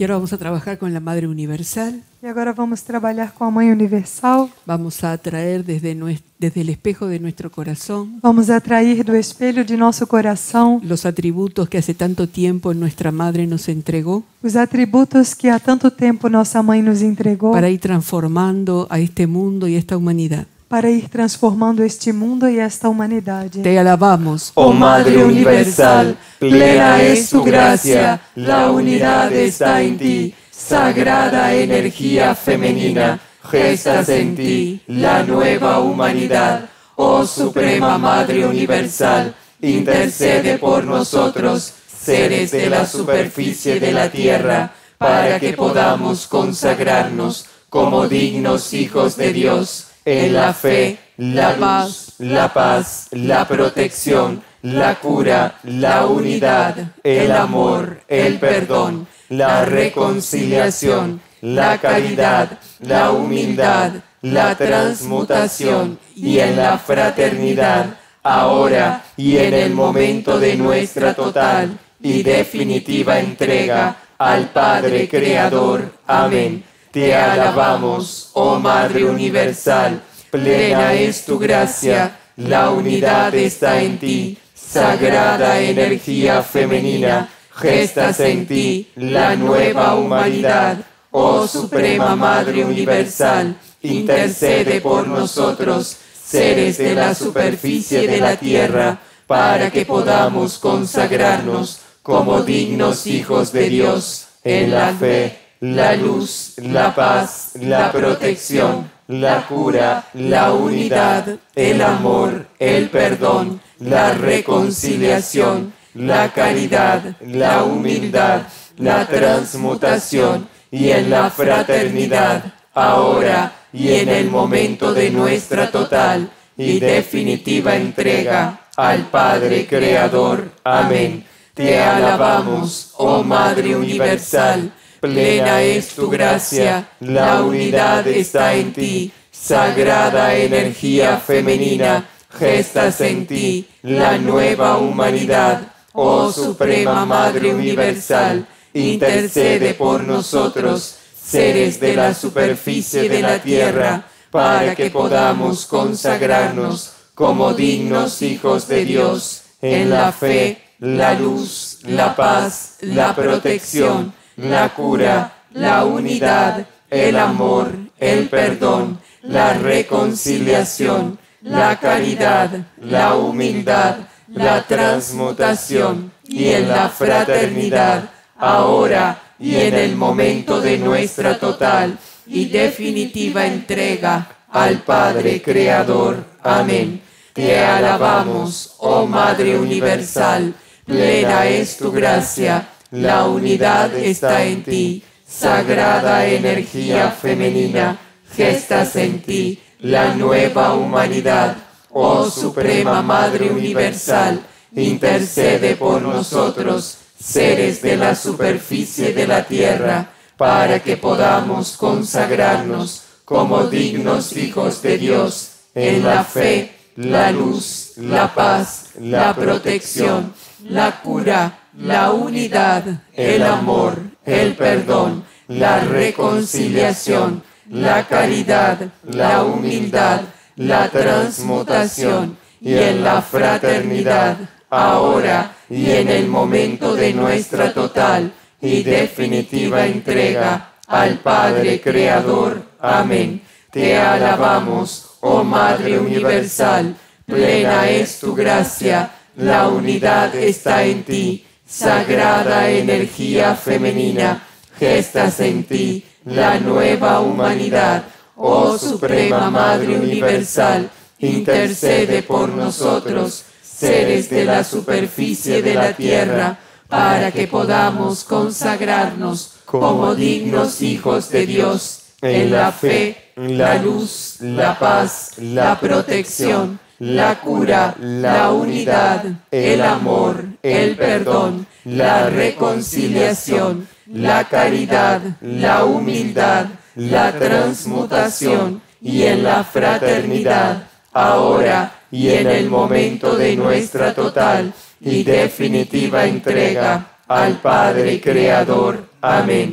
ahora vamos a trabajar con la Madre Universal. E agora vamos trabalhar com a Mãe Universal. Vamos a atraer desde, desde el espejo de nuestro corazón. Vamos atrair do espelho de nosso coração los atributos que hace tanto tiempo nuestra Madre nos entregó. Os atributos que há tanto tempo nossa Mãe nos entregou. Para ir transformando a este mundo y esta humanidad. Para ir transformando este mundo y esta humanidade. Te alabamos, oh Madre Universal, plena es tu gracia, la unidad está en ti, sagrada energía femenina, gestas en ti la nueva humanidad. Oh Suprema Madre Universal, intercede por nosotros, seres de la superficie de la tierra, para que podamos consagrarnos como dignos hijos de Dios, en la fe, la paz, la paz, la protección, la cura, la unidad, el amor, el perdón, la reconciliación, la caridad, la humildad, la transmutación y en la fraternidad, ahora y en el momento de nuestra total y definitiva entrega al Padre Creador. Amén. Te alabamos, oh Madre Universal, plena es tu gracia, la unidad está en ti, sagrada energía femenina, gestas en ti la nueva humanidad. Oh Suprema Madre Universal, intercede por nosotros, seres de la superficie de la tierra, para que podamos consagrarnos como dignos hijos de Dios, en la fe, la luz, la paz, la protección, la cura, la unidad, el amor, el perdón, la reconciliación, la caridad, la humildad, la transmutación y en la fraternidad, ahora y en el momento de nuestra total y definitiva entrega al Padre Creador. Amén. Te alabamos, oh Madre Universal, plena es tu gracia, la unidad está en ti, sagrada energía femenina, gestas en ti la nueva humanidad. Oh Suprema Madre Universal, intercede por nosotros, seres de la superficie de la tierra, para que podamos consagrarnos como dignos hijos de Dios, en la fe, la luz, la paz, la protección, la cura, la unidad, el amor, el perdón, la reconciliación, la caridad, la humildad, la transmutación y en la fraternidad, ahora y en el momento de nuestra total y definitiva entrega al Padre Creador. Amén. Te alabamos, oh Madre Universal, plena es tu gracia, la unidad está en ti, sagrada energía femenina, gestas en ti la nueva humanidad. Oh Suprema Madre Universal, intercede por nosotros, seres de la superficie de la tierra, para que podamos consagrarnos como dignos hijos de Dios, en la fe, la luz, la paz, la protección, la cura, la unidad, el amor, el perdón, la reconciliación, la caridad, la humildad, la transmutación y en la fraternidad, ahora y en el momento de nuestra total y definitiva entrega al Padre Creador. Amén. Te alabamos, oh Madre Universal, plena es tu gracia, la unidad está en ti, sagrada energía femenina, gestas en ti la nueva humanidad. Oh Suprema Madre Universal, intercede por nosotros, seres de la superficie de la tierra, para que podamos consagrarnos como dignos hijos de Dios, en la fe, la luz, la paz, la protección, la cura, la unidad, el amor, el perdón, la reconciliación, la caridad, la humildad, la transmutación y en la fraternidad, ahora y en el momento de nuestra total y definitiva entrega al Padre Creador. Amén.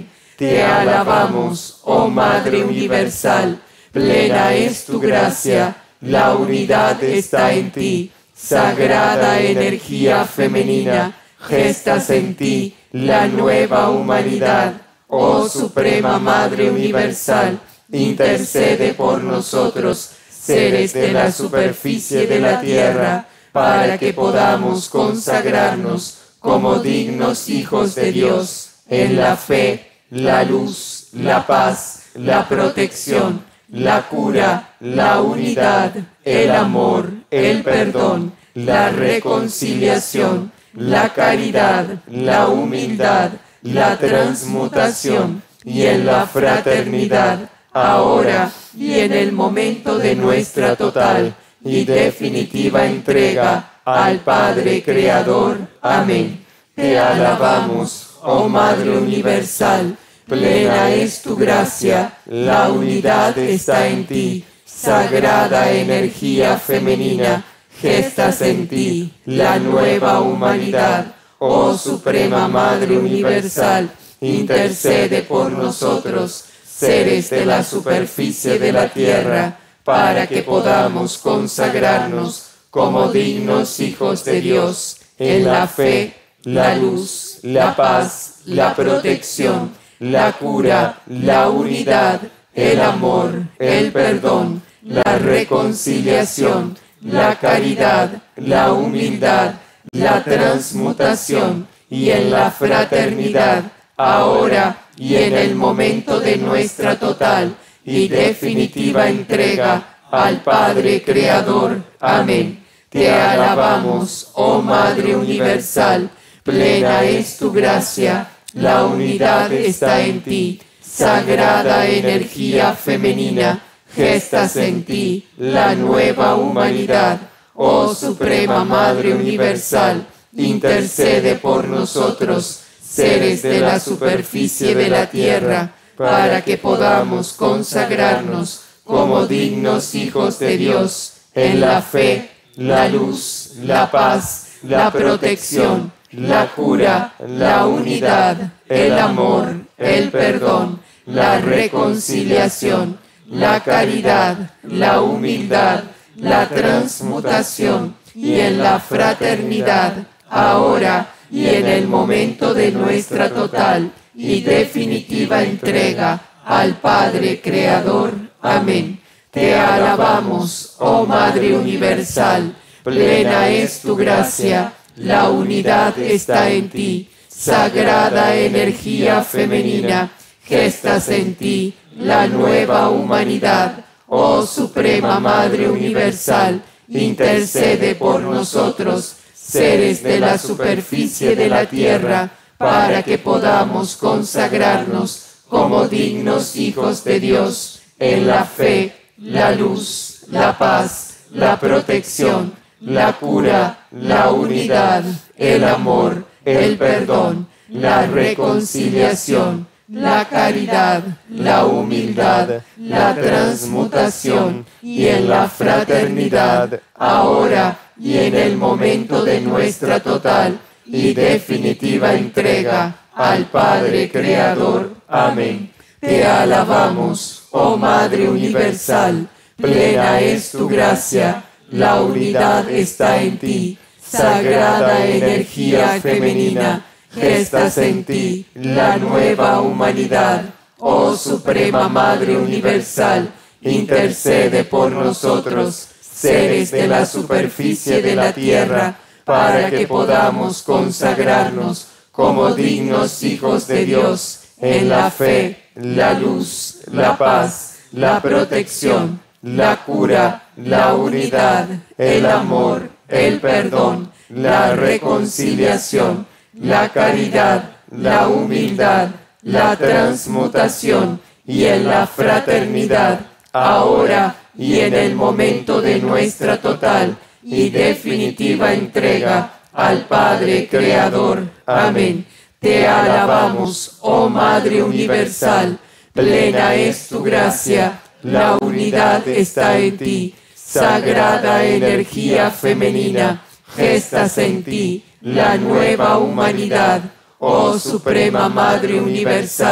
Te alabamos, oh Madre universal, plena es tu gracia, la unidad está en ti, sagrada energía femenina, gestas en ti la nueva humanidad. Oh Suprema Madre universal, intercede por nosotros, seres de la superficie de la tierra, para que podamos consagrarnos como dignos hijos de Dios en la fe, la luz, la paz, la protección, la cura, la unidad, el amor, el perdón, la reconciliación, la caridad, la humildad, la transmutación y en la fraternidad, ahora y en el momento de nuestra total y definitiva entrega al Padre Creador. Amén. Te alabamos, oh Madre universal, plena es tu gracia, la unidad está en ti, sagrada energía femenina, gestas en ti la nueva humanidad. Oh Suprema Madre universal, intercede por nosotros, seres de la superficie de la tierra, para que podamos consagrarnos como dignos hijos de Dios en la fe, la luz, la paz, la protección, la cura, la unidad, el amor, el perdón, la reconciliación, la caridad, la humildad, la transmutación y en la fraternidad, ahora y en el momento de nuestra total y definitiva entrega al Padre Creador. Amén. Te alabamos, oh Madre universal, plena es tu gracia, la unidad está en ti, sagrada energía femenina, gestas en ti la nueva humanidad. Oh Suprema Madre universal, intercede por nosotros, seres de la superficie de la tierra, para que podamos consagrarnos como dignos hijos de Dios en la fe, la luz, la paz, la protección, la cura, la unidad, el amor, el perdón, la reconciliación, la caridad, la humildad, la transmutación y en la fraternidad, ahora y en el momento de nuestra total y definitiva entrega al Padre Creador. Amén. Te alabamos, oh Madre universal, plena es tu gracia, la unidad está en ti, sagrada energía femenina, gestas en ti la nueva humanidad. Oh Suprema Madre universal, intercede por nosotros, seres de la superficie de la tierra, para que podamos consagrarnos como dignos hijos de Dios en la fe, la luz, la paz, la protección, la cura, la unidad, el amor, el perdón, la reconciliación, la caridad, la humildad, la transmutación y en la fraternidad, ahora y en el momento de nuestra total y definitiva entrega al Padre Creador. Amén. Te alabamos, oh Madre universal, plena es tu gracia, la unidad está en ti, sagrada energía femenina, gestas en ti la nueva humanidad. Oh Suprema Madre universal, intercede por nosotros, seres de la superficie de la tierra, para que podamos consagrarnos como dignos hijos de Dios en la fe, la luz, la paz, la protección, la cura, la unidad, el amor, el perdón, la reconciliación, la caridad, la humildad, la transmutación y en la fraternidad, ahora y en el momento de nuestra total y definitiva entrega al Padre Creador. Amén. Te alabamos, oh Madre universal, plena es tu gracia, la unidad está en ti, sagrada energía femenina, gestas en ti la nueva humanidad. Oh Suprema Madre universal,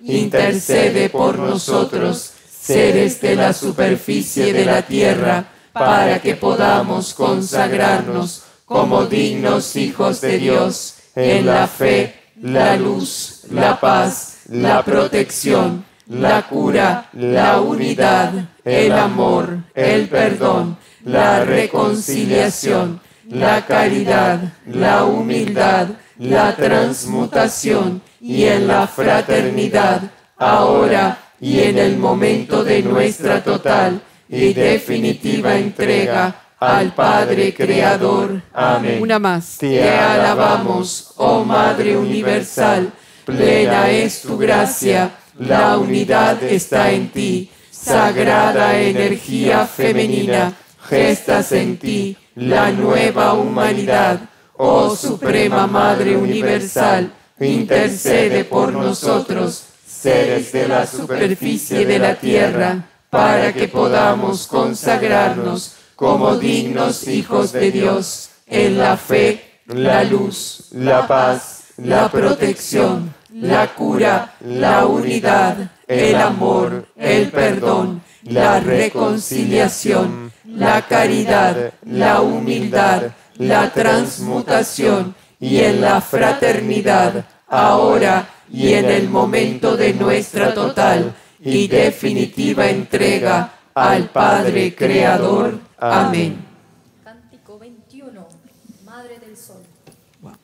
intercede por nosotros, seres de la superficie de la tierra, para que podamos consagrarnos como dignos hijos de Dios en la fe, la luz, la paz, la protección, la cura, la unidad, el amor, el perdón, la reconciliación, la caridad, la humildad, la transmutación y en la fraternidad, ahora y en el momento de nuestra total y definitiva entrega al Padre Creador. Amén. Una más. Te alabamos, oh Madre Universal, plena es tu gracia, la unidad está en ti, sagrada energía femenina, gestas en ti la nueva humanidad. Oh Suprema Madre Universal, intercede por nosotros, seres de la superficie de la tierra, para que podamos consagrarnos como dignos hijos de Dios en la fe, la luz, la paz, la protección, la cura, la unidad, el amor, el perdón, la reconciliación, la caridad, la humildad, la transmutación y en la fraternidad, ahora y en el momento de nuestra total y definitiva entrega al Padre Creador. Amén. Cántico veintiuno, Madre del Sol. Wow.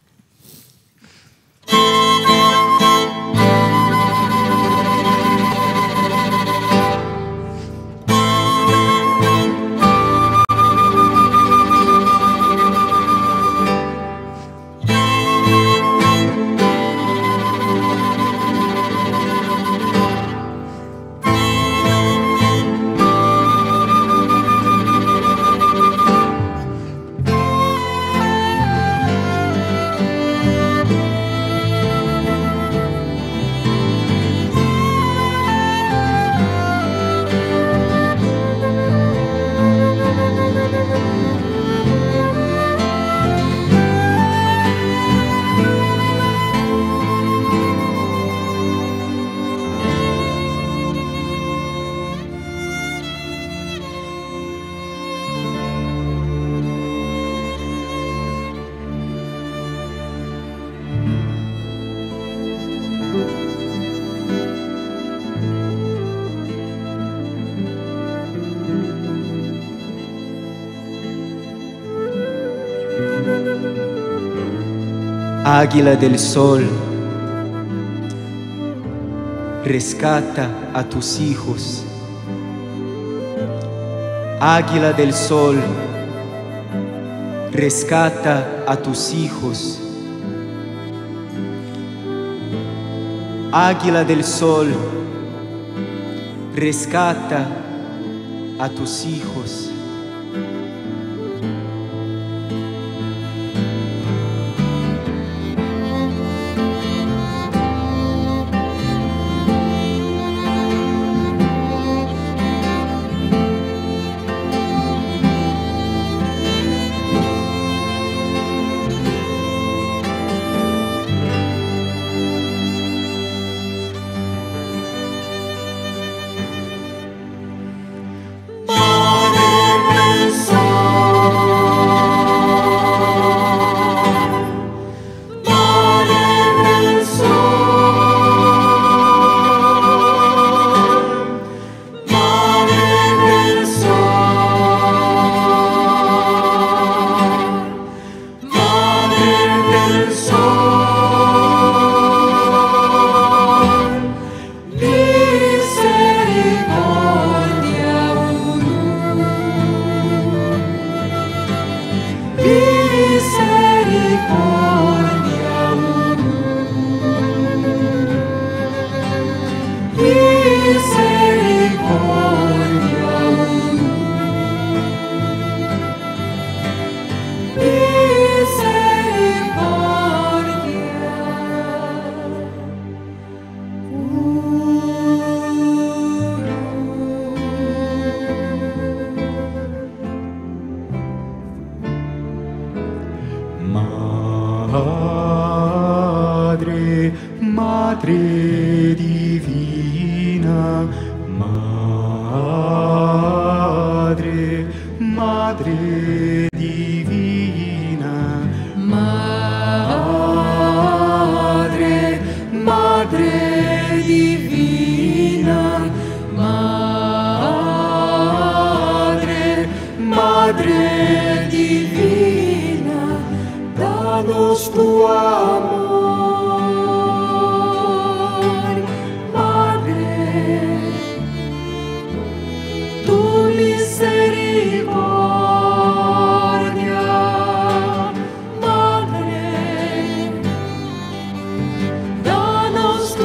Águila del sol, rescata a tus hijos. Águila del sol, rescata a tus hijos. Águila del sol, rescata a tus hijos. Madre, Madre di Madre divina, Madre, Madre divina, Madre, Madre divina, danos tu amor, Madre, tu misericordia, Madre, danos tu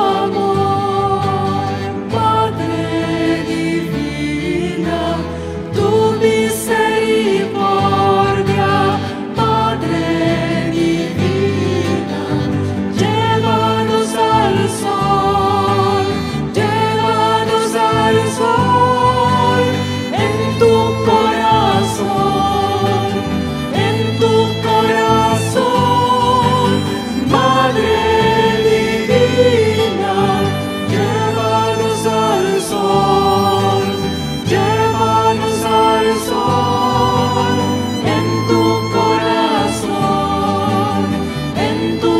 amor, Madre divina, tu misericordia, Madre divina, llévanos al sol, llévanos al sol, en tu corazón, en tu corazón, Madre divina, llévanos al sol, llévanos al sol, en tu corazón, en tu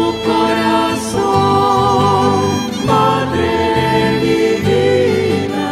corazón, Madre divina.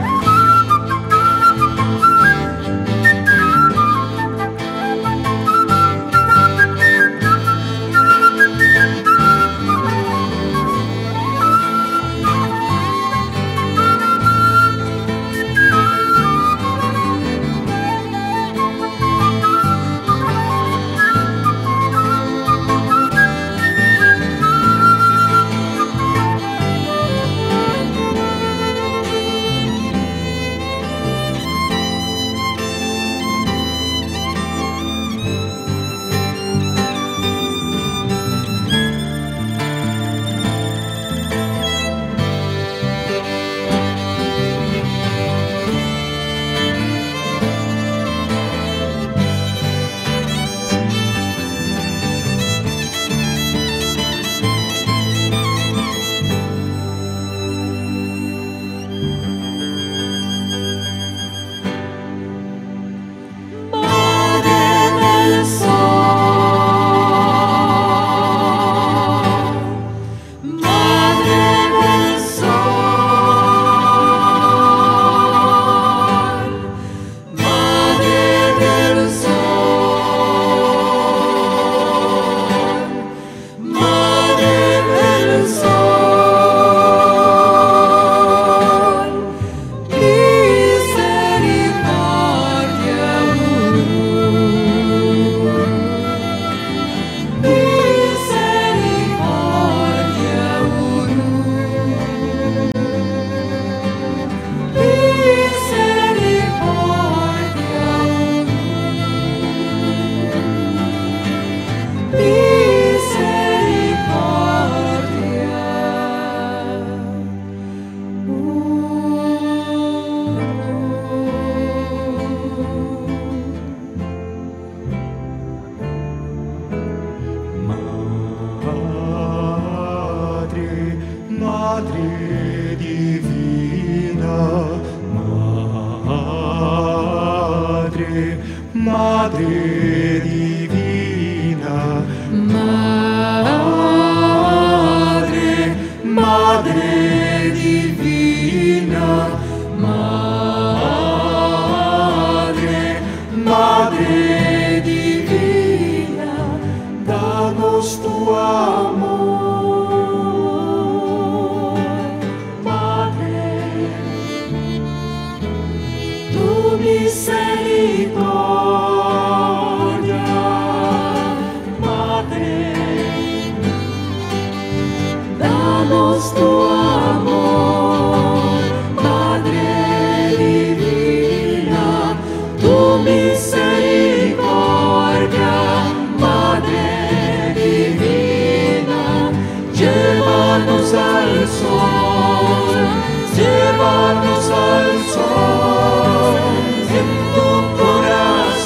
Madre divina, Madre, Madre divina, Madre, Madre divina, Madre, Madre divina, danos tu amor. Misericordia, Madre, danos tu amor, Madre divina, tu misericordia, Madre divina, llévanos al sol, llévanos al sol. En tu corazón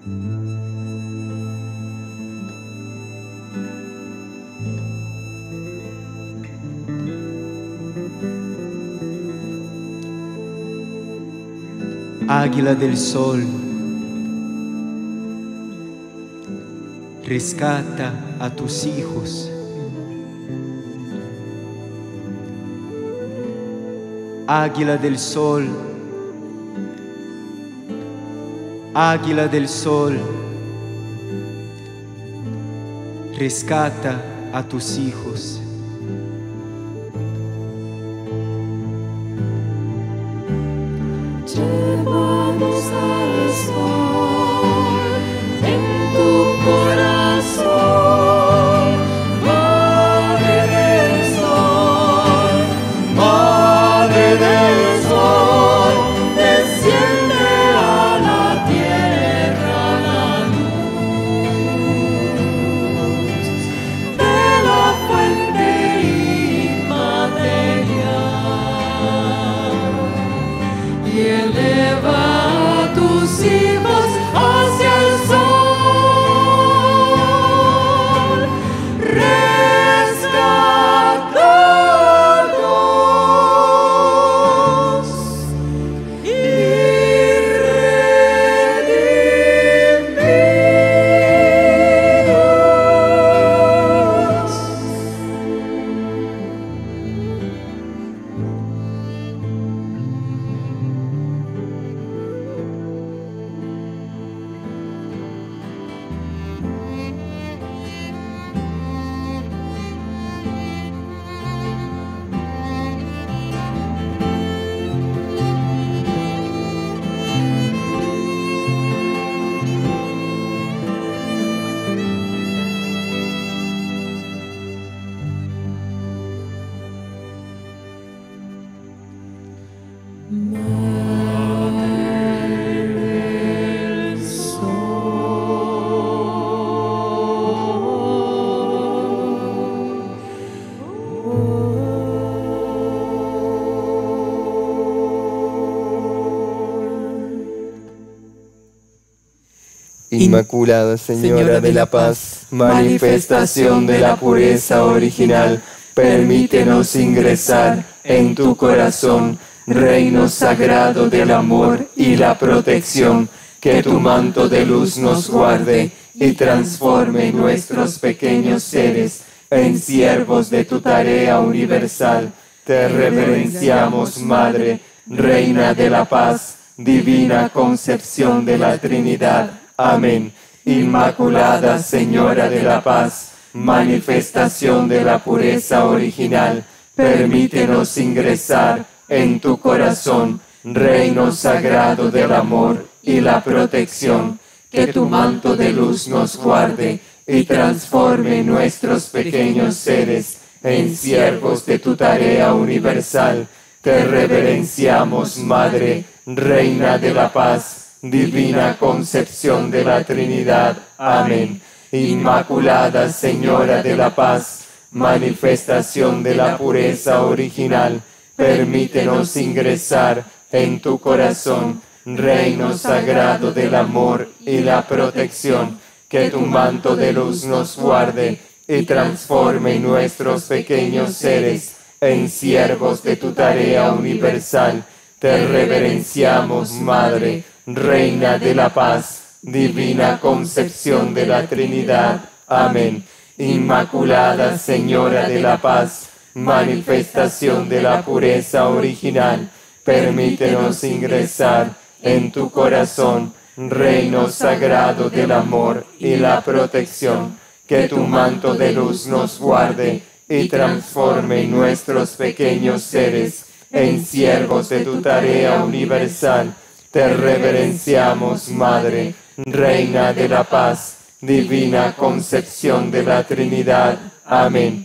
Águila del sol, rescata a tus hijos. Águila del sol, águila del sol, rescata a tus hijos. Llévanos al sol en tu corazón, Madre del Sol, Madre del Sol, desciende a la tierra la luz de la fuente inmaterial y eleva a tus hijos hacia el sol, rescatados y redimidos. Inmaculada Señora de la Paz, manifestación de la pureza original, permítenos ingresar en tu corazón, reino sagrado del amor y la protección, que tu manto de luz nos guarde y transforme nuestros pequeños seres en siervos de tu tarea universal. Te reverenciamos, Madre, Reina de la Paz, Divina Concepción de la Trinidad. Amén. Inmaculada Señora de la Paz, manifestación de la pureza original, permítenos ingresar en tu corazón, reino sagrado del amor y la protección, que tu manto de luz nos guarde y transforme nuestros pequeños seres en siervos de tu tarea universal. Te reverenciamos, Madre, Reina de la Paz, Divina Concepción de la Trinidad. Amén. Inmaculada Señora de la Paz, manifestación de la pureza original, permítenos ingresar en tu corazón, reino sagrado del amor y la protección, que tu manto de luz nos guarde y transforme nuestros pequeños seres en siervos de tu tarea universal. Te reverenciamos, Madre, Reina de la Paz, Divina Concepción de la Trinidad. Amén. Inmaculada Señora de la Paz, manifestación de la pureza original, permítenos ingresar en tu corazón, reino sagrado del amor y la protección, que tu manto de luz nos guarde y transforme nuestros pequeños seres en siervos de tu tarea universal. Te reverenciamos, Madre, Reina de la Paz, Divina Concepción de la Trinidad. Amén.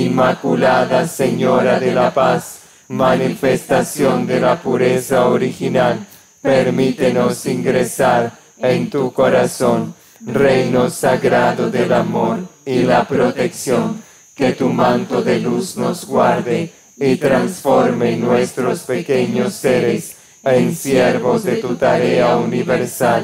Inmaculada Señora de la Paz, manifestación de la pureza original, permítenos ingresar en tu corazón, reino sagrado del amor y la protección, que tu manto de luz nos guarde y transforme nuestros pequeños seres en siervos de tu tarea universal.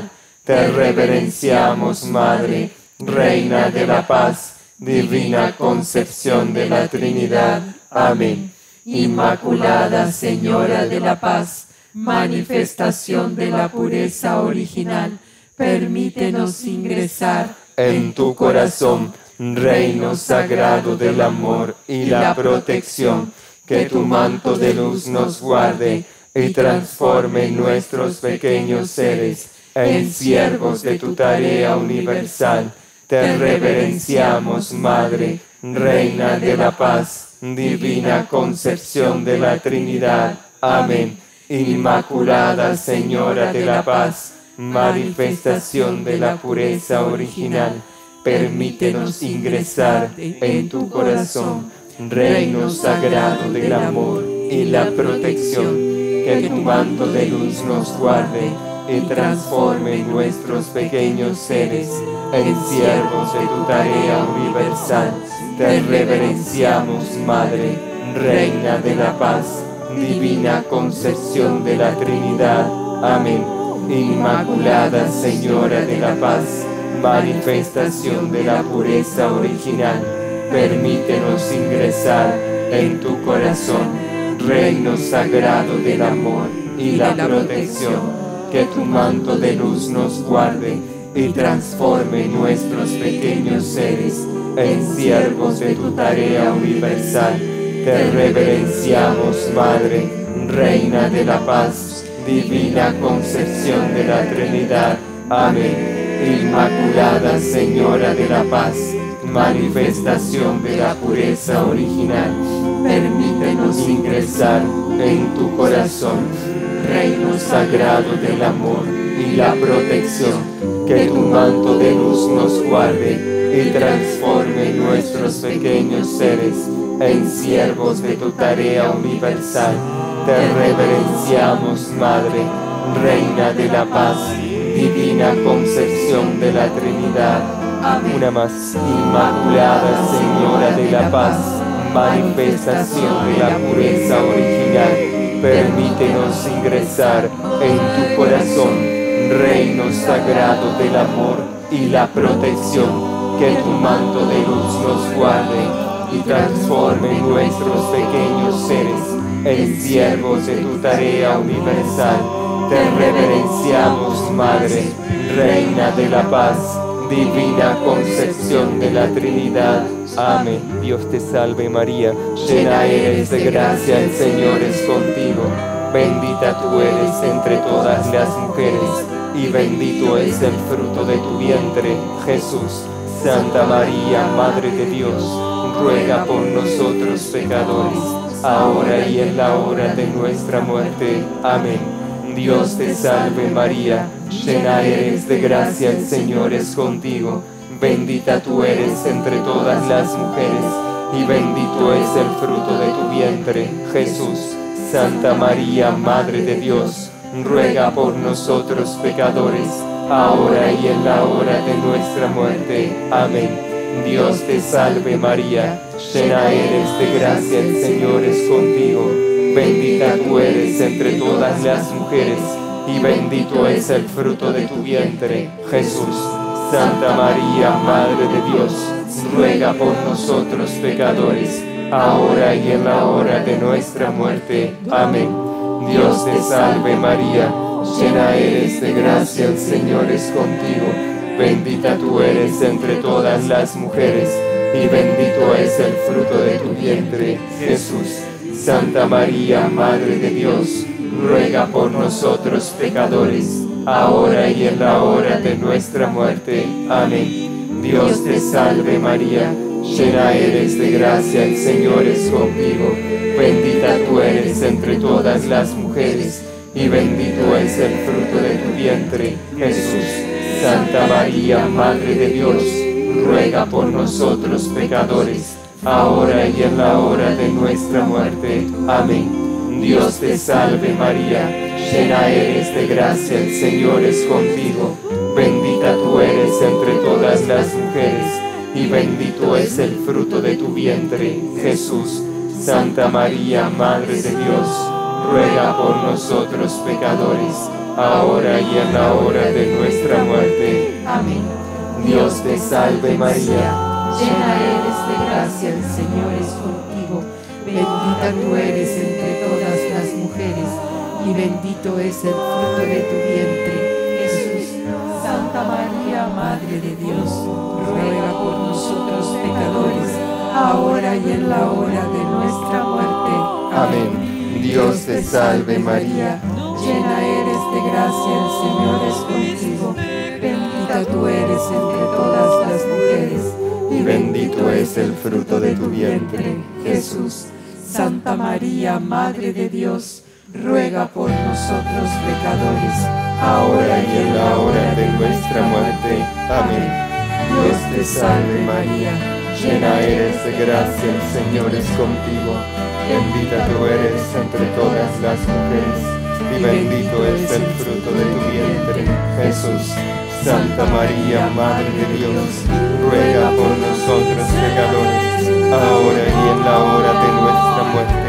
te reverenciamos, Madre, Reina de la Paz, Divina Concepción de la Trinidad. Amén. Inmaculada Señora de la Paz, manifestación de la pureza original, permítenos ingresar en tu corazón, reino sagrado del amor y la protección. Que tu manto de luz nos guarde y transforme nuestros pequeños seres en siervos de tu tarea universal. Te reverenciamos, Madre, Reina de la Paz, Divina Concepción de la Trinidad. Amén. Inmaculada Señora de la Paz, manifestación de la pureza original, permítenos ingresar en tu corazón, reino sagrado del amor y la protección. Que tu manto de luz nos guarde y transforme nuestros pequeños seres en siervos de tu tarea universal. Te reverenciamos, Madre, Reina de la Paz, Divina Concepción de la Trinidad. Amén. Inmaculada Señora de la Paz, manifestación de la pureza original, permítenos ingresar en tu corazón, reino sagrado del amor y la protección. Que tu manto de luz nos guarde y transforme nuestros pequeños seres en siervos de tu tarea universal. Te reverenciamos, Madre, Reina de la Paz, Divina Concepción de la Trinidad. Amén. Inmaculada Señora de la Paz, manifestación de la pureza original, permítenos ingresar en tu corazón, reino sagrado del amor y la protección. Que tu manto de luz nos guarde y transforme nuestros pequeños seres en siervos de tu tarea universal. Te reverenciamos, Madre, Reina de la Paz, Divina Concepción de la Trinidad. Amén. Una más. Inmaculada Señora de la Paz, manifestación de la pureza original, permítenos ingresar en tu corazón, reino sagrado del amor y la protección. Que tu manto de luz nos guarde y transforme nuestros pequeños seres en siervos de tu tarea universal. Te reverenciamos, Madre, Reina de la Paz, Divina Concepción de la Trinidad. Amén. Dios te salve María, llena eres de gracia, el Señor es contigo. Bendita tú eres entre todas las mujeres, y bendito es el fruto de tu vientre, Jesús. Santa María, Madre de Dios, ruega por nosotros pecadores, ahora y en la hora de nuestra muerte. Amén. Dios te salve María, llena eres de gracia, el Señor es contigo. Bendita tú eres entre todas las mujeres, y bendito es el fruto de tu vientre, Jesús. Santa María, Madre de Dios, ruega por nosotros pecadores, ahora y en la hora de nuestra muerte. Amén. Dios te salve María, llena eres de gracia, el Señor es contigo. Bendita tú eres entre todas las mujeres, y bendito es el fruto de tu vientre, Jesús. Santa María, Madre de Dios, ruega por nosotros pecadores, ahora y en la hora de nuestra muerte. Amén. Dios te salve María, llena eres de gracia, el Señor es contigo. Bendita tú eres entre todas las mujeres, y bendito es el fruto de tu vientre, Jesús. Santa María, Madre de Dios, ruega por nosotros pecadores, ahora y en la hora de nuestra muerte. Amén. Dios te salve María, llena eres de gracia, el Señor es contigo. Bendita tú eres entre todas las mujeres, y bendito es el fruto de tu vientre, Jesús. Santa María, Madre de Dios, ruega por nosotros pecadores, ahora y en la hora de nuestra muerte. Amén. Dios te salve María, llena eres de gracia, el Señor es contigo. Bendita tú eres entre todas las mujeres, y bendito es el fruto de tu vientre, Jesús. Santa María, Madre de Dios, ruega por nosotros pecadores, ahora y en la hora de nuestra muerte. Amén. Dios te salve María, llena eres de gracia, el Señor es contigo. Bendita tú eres entre todas las mujeres, y bendito es el fruto de tu vientre, Jesús. Santa María, Madre de Dios, ruega por nosotros pecadores, ahora y en la hora de nuestra muerte. Amén. Dios te salve María, llena eres de gracia, el Señor es contigo. Bendita tú eres entre todas las mujeres, y bendito es el fruto de tu vientre, Jesús. Santa María, Madre de Dios, ruega por nosotros pecadores, ahora y en la hora de nuestra muerte. Amén. Dios te salve María, llena eres de gracia, el Señor es contigo. Bendita tú eres entre todas las mujeres, y bendito es el fruto de tu vientre, Jesús. Santa María, Madre de Dios, ruega por nosotros pecadores, ahora y en la hora de nuestra muerte.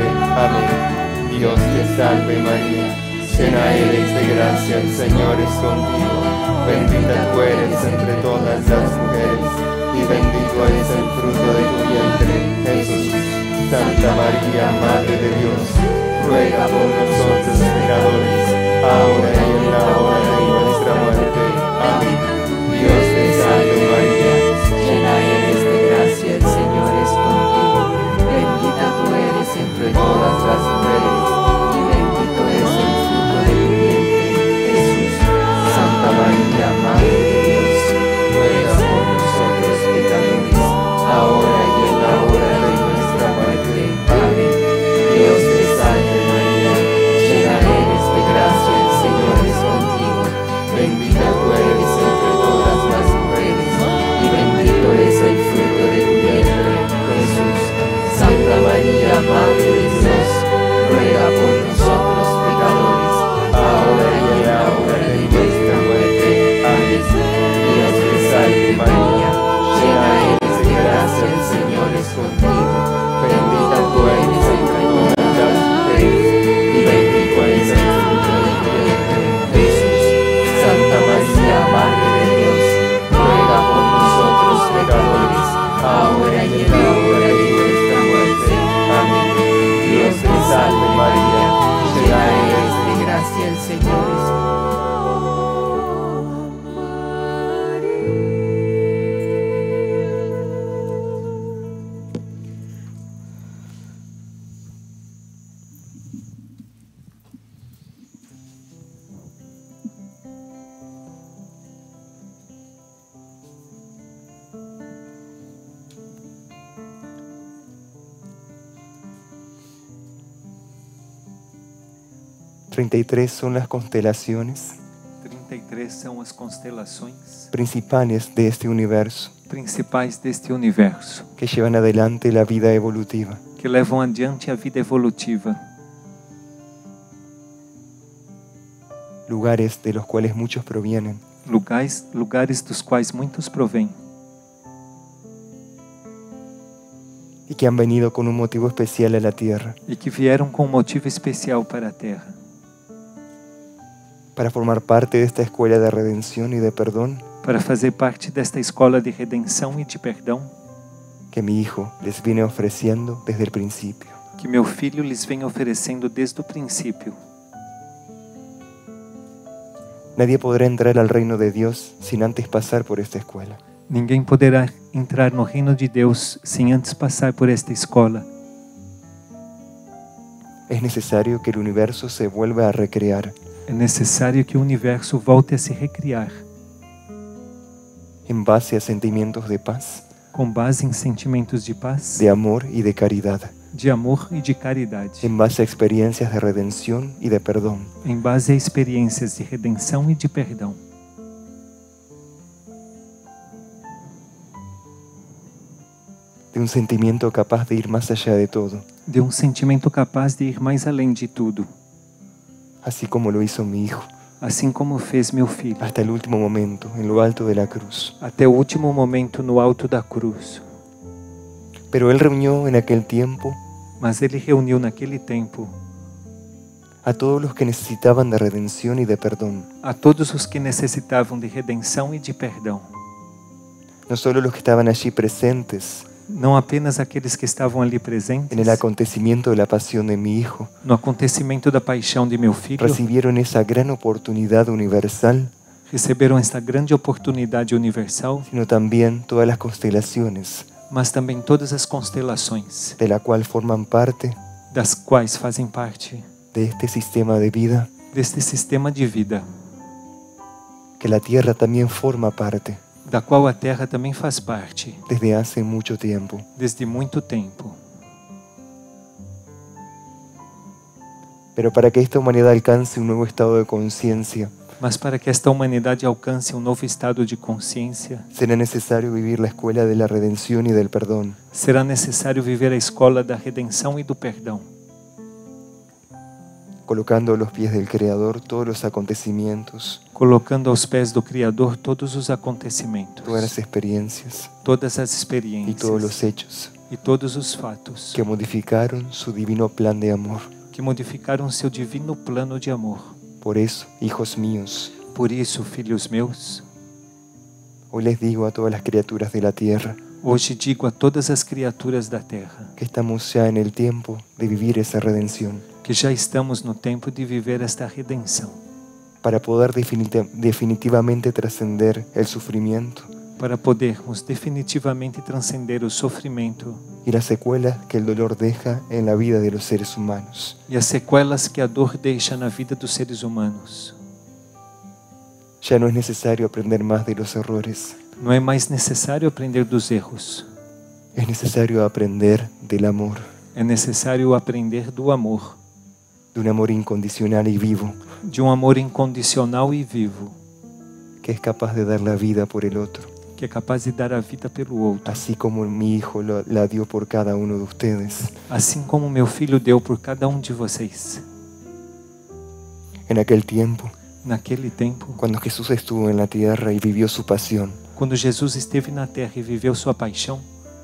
Amén. Dios te salve María, llena eres de gracia, el Señor es contigo. Bendita tú eres entre todas las mujeres, y bendito es el fruto de tu vientre, Jesús. Santa María, Madre de Dios, ruega por nosotros pecadores, ahora y en la hora de nuestra muerte. Amén. Dios te salve María, llena eres de gracia, el Señor es contigo. Bendita tú eres entre todas las mujeres, y bendito es el fruto de tu vientre, Jesús. Santa María, Madre de Dios, ruega por nosotros pecadores, ahora y en la hora de nuestra muerte. Amén. Dios te salve María, llena eres de gracia, el Señor es contigo. Bendita tú eres entre todas las mujeres, y bendito es el fruto de tu vientre, Jesús. Santa María, Madre de Dios, ruega por nosotros pecadores, ahora y en la hora de nuestra muerte. Amén. Dios te salve María, llena eres de gracia, el Señor es contigo. Bendita tú eres entre todas las mujeres, y bendito es el fruto de tu vientre, Jesús. Santa María, Madre de Dios, ruega por nosotros pecadores, ahora y en la hora de nuestra muerte. Amén. Dios te salve María, llena eres de gracia, el Señor es contigo. treinta y tres son las constelaciones trinta y três são as constelações principales de este universo principais deste universo que llevan adelante la vida evolutiva. que levam adiante a vida evolutiva. Lugares de los cuales muchos provienen. Lugares, lugares dos quais muitos provêm. Y que han venido con un motivo especial a la tierra. E que vieram com um motivo especial para a Terra. Para formar parte de esta escuela de redención y de perdón. Para fazer parte desta escola de redenção e de perdão. Que mi hijo les viene ofreciendo desde el principio. Que meu filho lhes vem oferecendo desde o princípio. Nadie podrá entrar al reino de Dios sin antes pasar por esta escuela. Ninguém poderá entrar no reino de Deus sem antes passar por esta escola. Es necesario que el universo se vuelva a recrear. É necessário que o universo volte a se recriar. En base a sentimientos de paz. Com base em sentimentos de paz. De amor y de caridad. De amor e de caridade. En base a experiencias de redención y de perdón. Em base a experiências de redenção e de perdão. De un sentimiento capaz de ir más allá de todo. De um sentimento capaz de ir mais além de tudo. Así como lo hizo mi hijo. Assim como fez meu filho. Hasta el último momento, en lo alto de la cruz. Até o último momento no alto da cruz. Pero él reunió en aquel tiempo. Mas ele reuniu naquele tempo. a todos los que necesitaban de redención y de perdón. A todos os que necessitavam de redenção e de perdão. No solo los que estaban allí presentes, Não apenas aqueles que estavam ali presentes, en el acontecimiento de la pasión de mi hijo, no acontecimento da paixão de meu filho, recibieron esa gran oportunidad universal, receberam esta grande oportunidade universal, sino también todas las constelaciones, mas também todas as constelações, de la cual forman parte das quais fazem parte de este sistema de vida, deste sistema de vida, que la Tierra también forma parte, da qual a Terra também faz parte, desde hace mucho tiempo. desde muito tempo. Pero para que esta humanidad alcance un nuevo estado de conciencia, Mas para que esta humanidade alcance um novo estado de consciência, será necesario vivir la escuela de la redención y del perdón. será necessário viver a escola da redenção e do perdão, colocando a los pies del Creador todos los acontecimientos, colocando aos pés do Criador todos os acontecimentos, todas las experiencias todas as y experiências todos los hechos e todos os fatos que modificaron su divino plan de amor. que modificaram seu divino plano de amor. Por eso, hijos míos, Por isso, filhos meus, hoy les digo a todas las criaturas de la tierra hoje digo a todas as criaturas da terra que estamos ya en el tiempo de vivir esa redención, que já estamos no tempo de viver esta redenção, para poder definiti- definitivamente trascender el sufrimiento para podermos definitivamente transcender o sofrimento y las secuelas que el dolor deja en la vida de los seres humanos. e as sequelas que a dor deixa na vida dos seres humanos. Ya no es necesario aprender más de los errores, Não é mais necessário aprender dos erros, es necesario aprender del amor, é necessário aprender do amor, de un amor incondicional y vivo, de um amor incondicional e vivo, que es capaz de dar la vida por el otro, que é capaz de dar a vida pelo outro, así como mi hijo lo- la dio por cada uno de ustedes. assim como meu filho deu por cada um de vocês. En aquel tiempo, Naquele tempo, cuando Jesús estuvo en la tierra y vivió su pasión, quando Jesus esteve na terra e viveu sua paixão,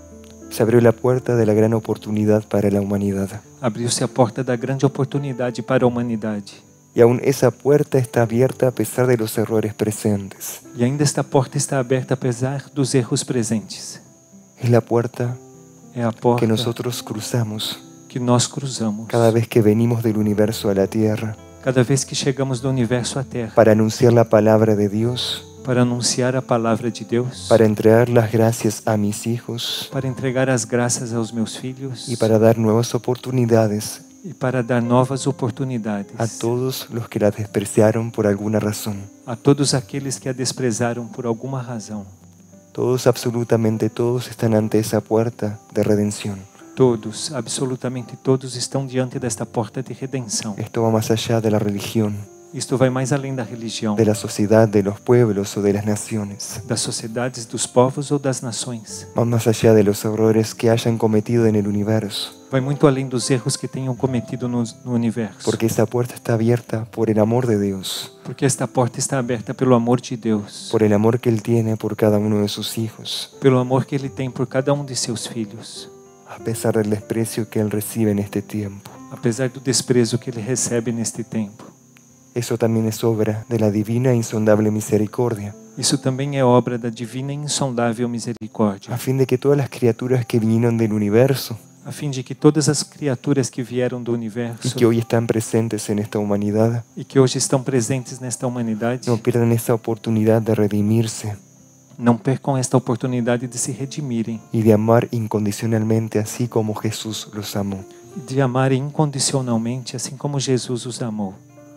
se abrió la puerta de la gran oportunidad para la humanidad. abriu-se a porta da grande oportunidade para a humanidade. Y aún esa puerta está abierta a pesar de los errores presentes. E ainda esta porta está aberta apesar dos erros presentes. Es la puerta É a porta que nosotros cruzamos que nós cruzamos cada vez que venimos del universo a la tierra cada vez que chegamos do universo à terra para anunciar la palabra de Dios, para anunciar a palavra de Deus, para entregar las gracias a mis hijos para entregar as graças aos meus filhos y para dar nuevas oportunidades e para dar novas oportunidades a todos los que la despreciaron por alguna razón. a todos aqueles que a desprezaram por alguma razão. Todos, absolutamente todos, están ante esa puerta de redención. Todos, absolutamente todos, estão diante desta porta de redenção. Esto va más allá de la religión, Isto vai mais além da religião, de la sociedad, de los pueblos o de las naciones. das sociedades, dos povos ou das nações. Va más allá de los errores que hayan cometido en el universo, Vai muito além dos erros que tenham cometido no, no universo. porque esa puerta está abierta por el amor de Dios, Porque esta porta está aberta pelo amor de Deus, por el amor que Él tiene por cada uno de sus hijos, pelo amor que Ele tem por cada um de seus filhos, a pesar del desprecio que Él recibe en este tiempo. apesar do desprezo que Ele recebe neste tempo. Eso también es obra de la divina e insondable misericordia, Isso também é obra da divina e insondável misericórdia, a fin de que todas las criaturas que vinieron del universo a fim de que todas as criaturas que vieram do y universo que hoy están presentes en esta humanidad e que hoje estão presentes nesta humanidade no pierdan esa oportunidad de redimirse não percam esta oportunidade de se redimirem y de amar incondicionalmente así como Jesús los amó. e de amarem incondicionalmente, assim como Jesus os amou.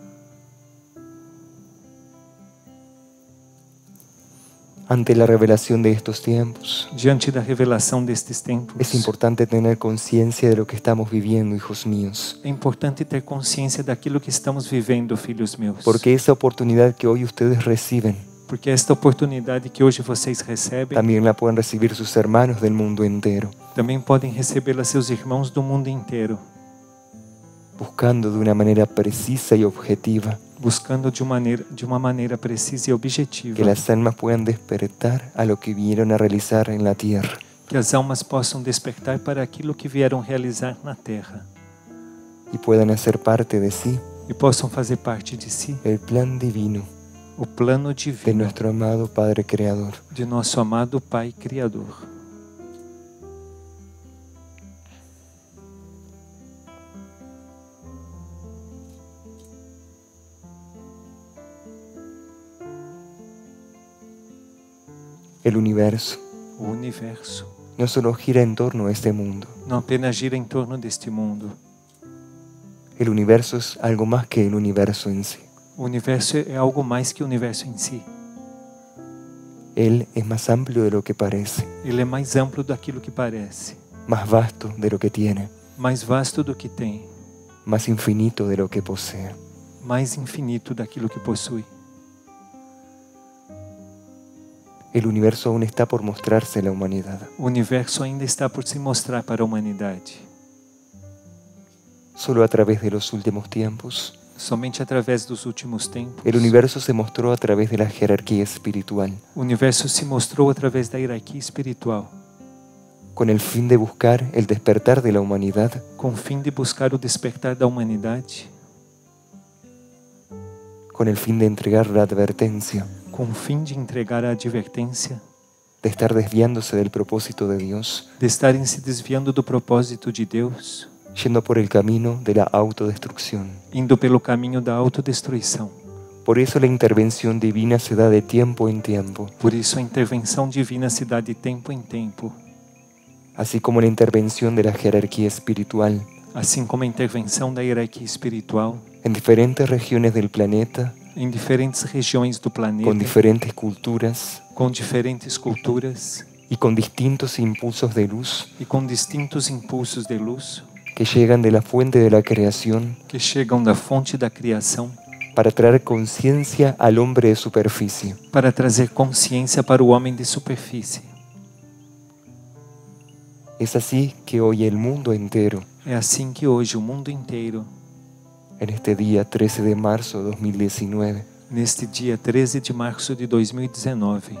Ante la revelación de estos tiempos, Diante da revelação destes tempos, es importante tener conciencia de lo que estamos viviendo, hijos míos, é importante ter consciência daquilo que estamos vivendo, filhos meus. porque esa oportunidad que hoy ustedes reciben, Porque esta oportunidade que hoje vocês recebem, también la pueden recibir sus hermanos del mundo entero, também podem recebê-la seus irmãos do mundo inteiro, buscando de una manera precisa y objetiva buscando de uma maneira, de uma maneira precisa e objetiva que las almas puedan despertar a lo que vinieron a realizar en la tierra. que as almas possam despertar para aquilo que vieram realizar na terra Y puedan hacer parte de sí e possam fazer parte de si el plan divino o plano de divino nuestro amado Padre Creador. de nosso amado Pai Criador. El universo O universo no solo gira en torno a este mundo. não apenas gira em torno deste mundo. El universo es algo más que el universo en sí. O universo é algo mais que o universo em si. Él es más amplio de lo que parece, Ele é mais amplo daquilo que parece, más vasto de lo que tiene, mais vasto do que tem, más infinito de lo que posee. mais infinito daquilo que possui. El universo aún está por mostrarse a la humanidad. O universo ainda está por se mostrar para a humanidade. Solo a través de los últimos tiempos, Somente através dos últimos tempos, el universo se mostró a través de la jerarquía espiritual, o universo se mostrou através da hierarquia espiritual, con el fin de buscar el despertar de la humanidad, com o fim de buscar o despertar da humanidade, con el fin de entregar la advertencia, com o fim de entregar a advertência, de estar desviándose del propósito de Dios, de estarem se desviando do propósito de Deus, yendo por el camino de la autodestrucción. indo pelo caminho da autodestruição. Por eso la intervención divina se da de tiempo en tiempo, Por isso a intervenção divina se dá de tempo em tempo, así como la intervención de la jerarquía espiritual assim como a intervenção da hierarquia espiritual en diferentes regiones del planeta, em diferentes regiões do planeta, con diferentes culturas com diferentes culturas y con distintos impulsos de luz e com distintos impulsos de luz que llegan de la fuente de la creación que chegam da fonte da criação para traer conciencia al hombre de superficie. para trazer consciência para o homem de superfície. Es así que hoy el mundo entero, É assim que hoje o mundo inteiro, en este día trece de marzo de dos mil diecinueve, neste dia treze de março de dois mil e dezenove,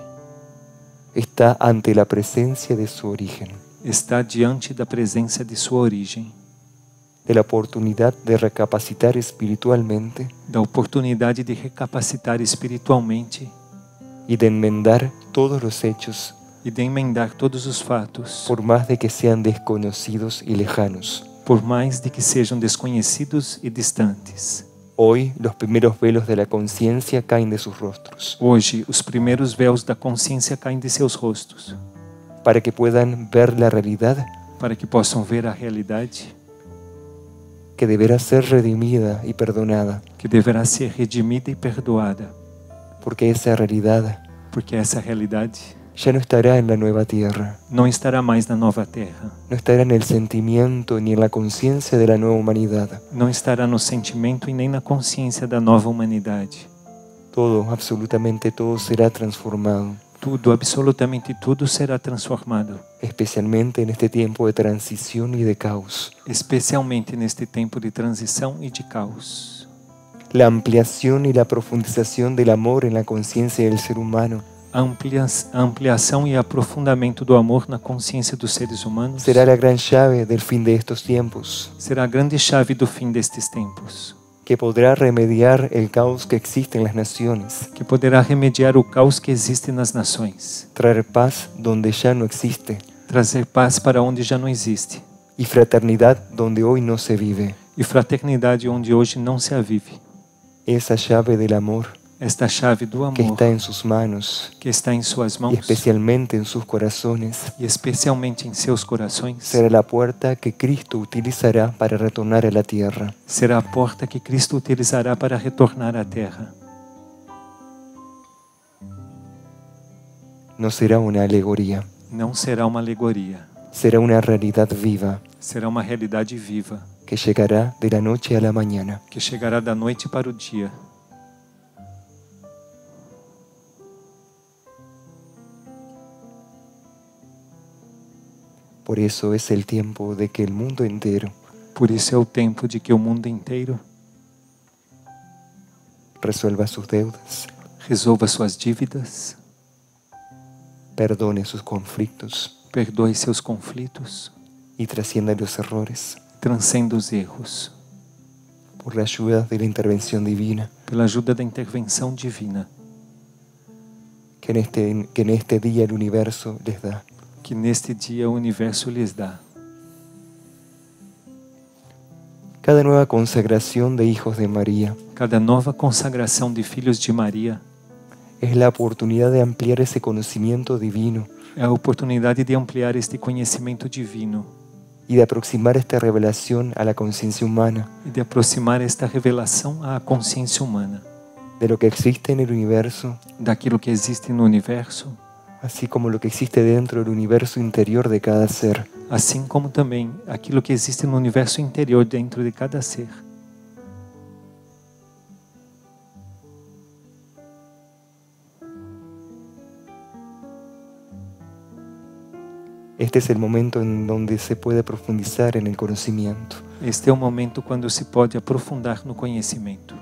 está ante la presencia de su origen, está diante da presença de sua origem, de la oportunidad de recapacitar espiritualmente da oportunidade de recapacitar espiritualmente y de enmendar todos los hechos, e de emendar todos os fatos, por más de que sean desconocidos y lejanos. por mais de que sejam desconhecidos e distantes. Hoy los primeros velos de la conciencia caen de sus rostros, Hoje, os primeiros véus da consciência caem de seus rostos, para que puedan ver la realidad para que possam ver a realidade que deberá ser redimida y perdonada, que deverá ser redimida e perdoada, porque esa realidad porque essa realidade ya no estará en la nueva tierra, não estará mais na nova terra, no estará en el sentimiento ni en la conciencia de la nueva humanidad. não estará no sentimento e nem na consciência da nova humanidade. Todo, absolutamente todo será transformado, Tudo, absolutamente tudo será transformado, especialmente en este tiempo de transición y de caos. especialmente neste tempo de transição e de caos. La ampliación y la profundización del amor en la conciencia del ser humano A amplia- a ampliação e aprofundamento do amor na consciência dos seres humanos será la gran llave del fin de estos tiempos, será a grande chave do fim destes tempos, que podrá remediar el caos que existe en las naciones, que poderá remediar o caos que existe nas nações, traer paz donde ya no existe trazer paz para onde já não existe y fraternidad donde hoy no se vive. e fraternidade onde hoje não se a vive. Esa llave del amor Esta chave do que amor está en sus manos que está em suas y mãos especialmente en sus corazones e especialmente em seus corações será la puerta que Cristo utilizará para retornar a la tierra. será a porta que Cristo utilizará para retornar à terra. No será una alegoría, Não será uma alegoria, será una realidad viva será uma realidade viva que llegará de la noche a la mañana. que chegará da noite para o dia. Por eso es el tiempo de que el mundo entero Por isso é o tempo de que o mundo inteiro resuelva sus deudas, resolva suas dívidas, perdone sus conflictos perdoe seus conflitos, y trascienda los errores. transcenda os erros. por la ayuda de la intervención divina, pela ajuda da intervenção divina, que en este, que en este día el universo les da. que neste dia o universo lhes dá. Cada nueva consagración de hijos de María Cada nova consagração de filhos de Maria es la oportunidad de ampliar ese conocimiento divino é a oportunidade de ampliar este conhecimento divino y de aproximar esta revelación a la conciencia humana e de aproximar esta revelação à consciência humana, de lo que existe en el universo, daquilo que existe no universo, así como lo que existe dentro del universo interior de cada ser. assim como também aquilo que existe no universo interior dentro de cada ser. Este es el momento en donde se puede profundizar en el conocimiento. Este é o momento quando se pode aprofundar no conhecimento,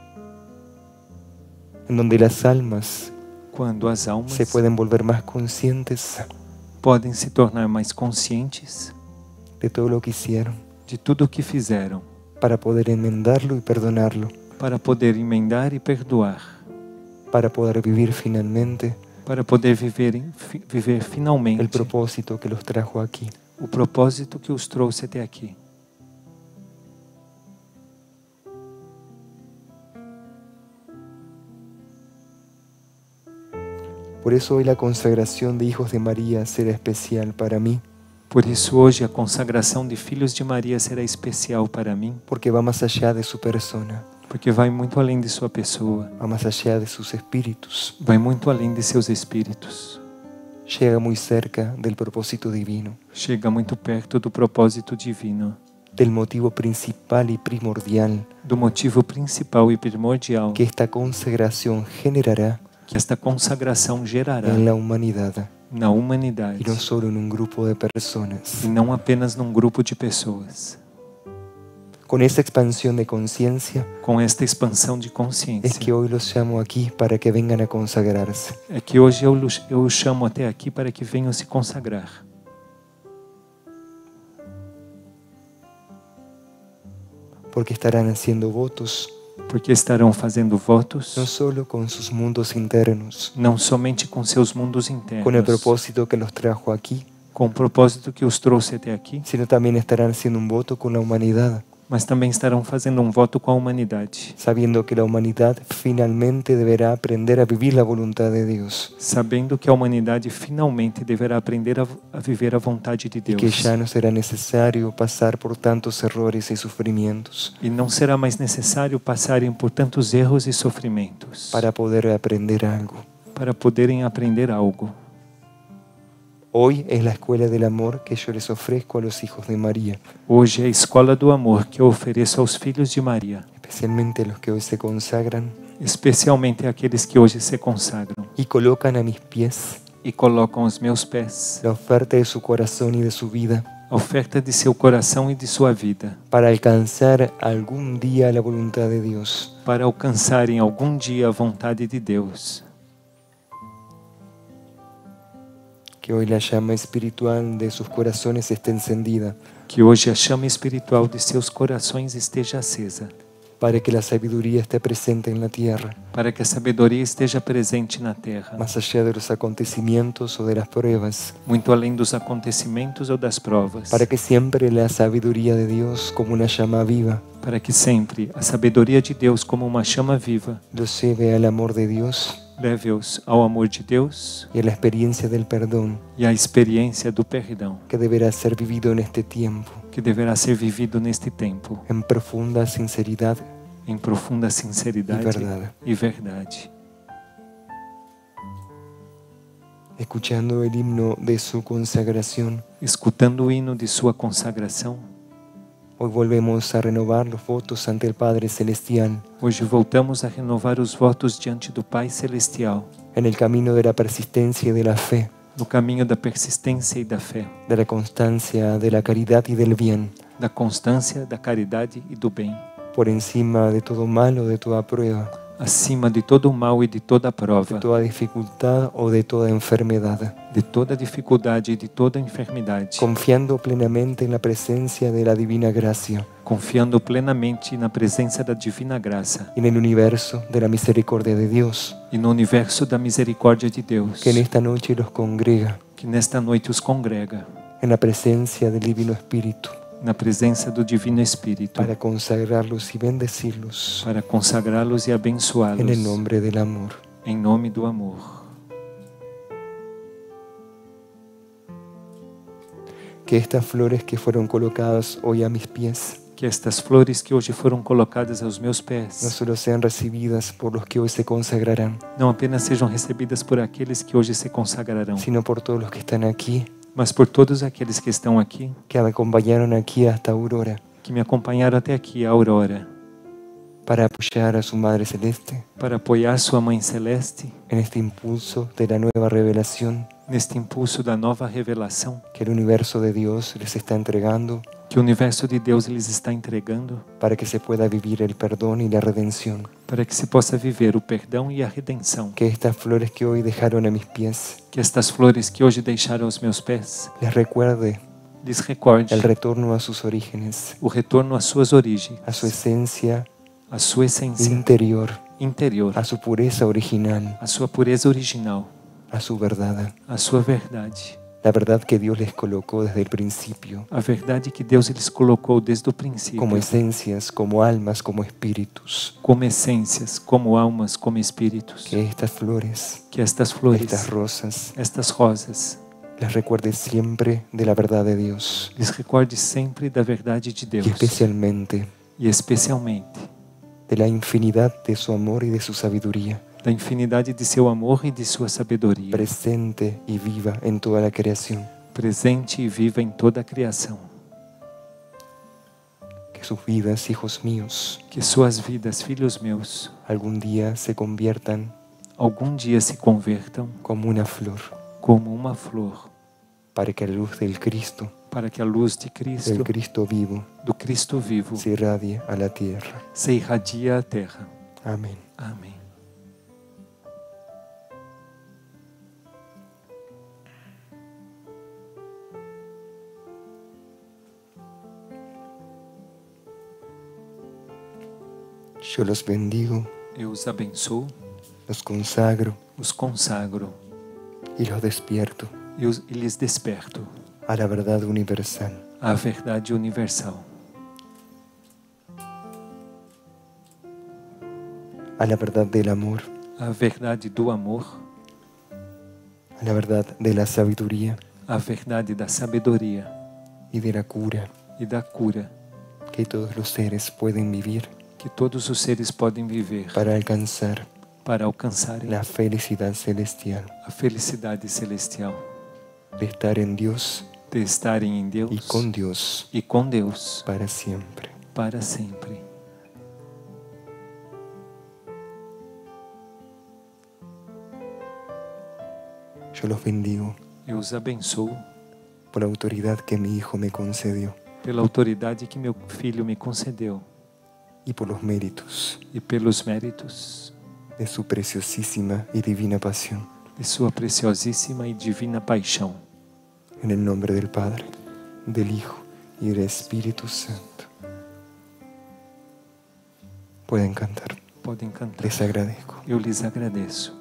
En donde las almas quando as almas se pueden volver más conscientes podem se tornar mais conscientes de todo lo que hicieron, de tudo o que fizeram, para poder enmendarlo y perdonarlo, para poder emendar e perdoar, para poder vivir finalmente para poder viver, fi- viver el finalmente propósito que los trajo aquí. o propósito que os trouxe até aqui. Por eso hoy la consagración de hijos de María será especial para mí, Por isso hoje a consagração de filhos de Maria será especial para mim, porque va más allá de su persona, porque vai muito além de sua pessoa, va más allá de sus espíritus, vai muito além de seus espíritos, llega muy cerca del propósito divino, chega muito perto do propósito divino, del motivo principal y primordial do motivo principal e primordial que esta consagración generará que esta consagração gerará en la humanidad, na humanidade, y no solo en un grupo de personas. e não apenas num grupo de pessoas. Con esa expansión de conciencia Com esta expansão de es consciência, que hoy los llamo aquí para que vengan a consagrarse, é que hoje eu, los- eu os chamo até aqui para que venham se consagrar, porque estarán haciendo votos porque estarão fazendo votos no solo con sus mundos internos, não somente com seus mundos internos, con el propósito que los trajo aquí, com o propósito que os trouxe até aqui, sino también estarán haciendo un voto con la humanidad, mas também estarão fazendo um voto com a humanidade, sabiendo que la humanidad finalmente deberá aprender a vivir la voluntad de Dios sabendo que a humanidade finalmente deverá aprender a, a viver a vontade de y que Deus. ya no será necesario pasar por tantos errores y sufrimientos E não será mais necessário passarem por tantos erros e sofrimentos para poder aprender algo. para poderem aprender algo. Hoy es la escuela del amor que yo les ofrezco a los hijos de María, Hoje é a escola do amor que eu ofereço aos filhos de Maria, especialmente a los que hoy se consagran especialmente aqueles que hoje se consagram y colocan a mis pies e colocam aos meus pés la oferta de su corazón y de su vida a oferta de seu coração e de sua vida, para alcanzar algún día la voluntad de Dios. para alcançarem algum dia a vontade de Deus. Que hoy la llama espiritual de sus corazones esté encendida, Que hoje a chama espiritual de seus corações esteja acesa, para que la sabiduría esté presente en la tierra, para que a sabedoria esteja presente na terra, más allá de los acontecimientos o de las pruebas, muito além dos acontecimentos ou das provas, para que siempre la sabiduría de Dios como una llama viva para que sempre a sabedoria de Deus como uma chama viva los lleve al amor de Dios leve-os ao amor de Deus y a la experiencia del perdón e à experiência do perdão, que deberá ser vivido en este tiempo, que deverá ser vivido neste tempo, en profunda sinceridad em profunda sinceridade e verdade. e verdade. Escuchando el himno de su consagración, Escutando o hino de sua consagração, hoy volvemos a renovar los votos ante el Padre Celestial hoje voltamos a renovar os votos diante do Pai Celestial, en el camino de la persistencia y de la fe, no caminho da persistência e da fé, de la constancia, de la caridad y del bien, da constância, da caridade e do bem, por encima de todo mal o de toda prueba, acima de todo o mal e de toda a prova, de toda dificultad o de toda enfermedad, de toda dificuldade e de toda enfermidade, confiando plenamente en la presencia de la divina gracia, confiando plenamente na presença da divina graça y en el universo de la misericordia de Dios, e no universo da misericórdia de Deus, que en esta noche los congrega, que nesta noite os congrega, en la presencia del Divino Espíritu, na presença do Divino Espírito, para consagrarlos y bendecirlos, para consagrá-los e abençoá-los, en el nombre del amor. em nome do amor. Que estas flores que fueron colocadas hoy a mis pies, Que estas flores que hoje foram colocadas aos meus pés no solo sean recibidas por los que hoy se consagrarán, não apenas sejam recebidas por aqueles que hoje se consagrarão, sino por todos los que están aquí, mas por todos aqueles que estão aqui, que me acompañaron aquí hasta Aurora, que me acompanharam até aqui, a Aurora, para apoyar a su Madre Celeste, para apoiar sua Mãe Celeste en este impulso de la nueva revelación neste impulso da nova revelação que el universo de Dios les está entregando, que o universo de Deus lhes está entregando, para que se pueda vivir el perdón y la redención. para que se possa viver o perdão e a redenção. Que estas flores que hoy dejaron a mis pies Que estas flores que hoje deixaram aos meus pés les recuerde lhes recorde el retorno a sus orígenes, o retorno às suas origens, a su esencia a sua essência interior, interior, a su pureza original, a sua pureza original, a su verdad, a sua verdade, la verdad que Dios les colocó desde el principio, a verdade que Deus lhes colocou desde o princípio, como esencias, como almas, como espíritus. como essências, como almas, como espíritos. Que estas flores, Que estas flores, estas rosas, estas rosas, les recuerde siempre de la verdad de Dios, lhes recorde sempre da verdade de Deus y especialmente e especialmente de la infinidad de su amor y de su sabiduría, da infinidade de seu amor e de sua sabedoria, presente y viva en toda la creación. presente e viva em toda a criação. Que sus vidas, hijos míos, Que suas vidas, filhos meus, algún día se conviertan algum dia se convertam como una flor, como uma flor, para que la luz del Cristo, para que a luz de Cristo, del Cristo vivo, do Cristo vivo, se irradie a la tierra. se irradie à terra. Amén. Amém. Yo los bendigo, Eu os abençoo, los consagro os consagro y los despierto e, os, e lhes desperto a la verdad universal. à verdade universal, A la verdad del amor, à verdade do amor, a la verdad de la sabiduría à verdade da sabedoria y de la cura e da cura que todos los seres pueden vivir que todos os seres podem viver para alcanzar para alcançarem la felicidad celestial a felicidade celestial, de estar en Dios de estarem em Deus y con Dios e com Deus para siempre. para sempre. Yo los bendigo Eu os abençoo por la autoridad que mi Hijo me concedió pela autoridade que meu filho me concedeu y por los méritos e pelos méritos de su preciosísima y divina pasión. de sua preciosíssima e divina paixão. En el nombre del Padre, del Hijo y del Espíritu Santo. Pueden cantar. Podem cantar. Les agradezco. Eu lhes agradeço.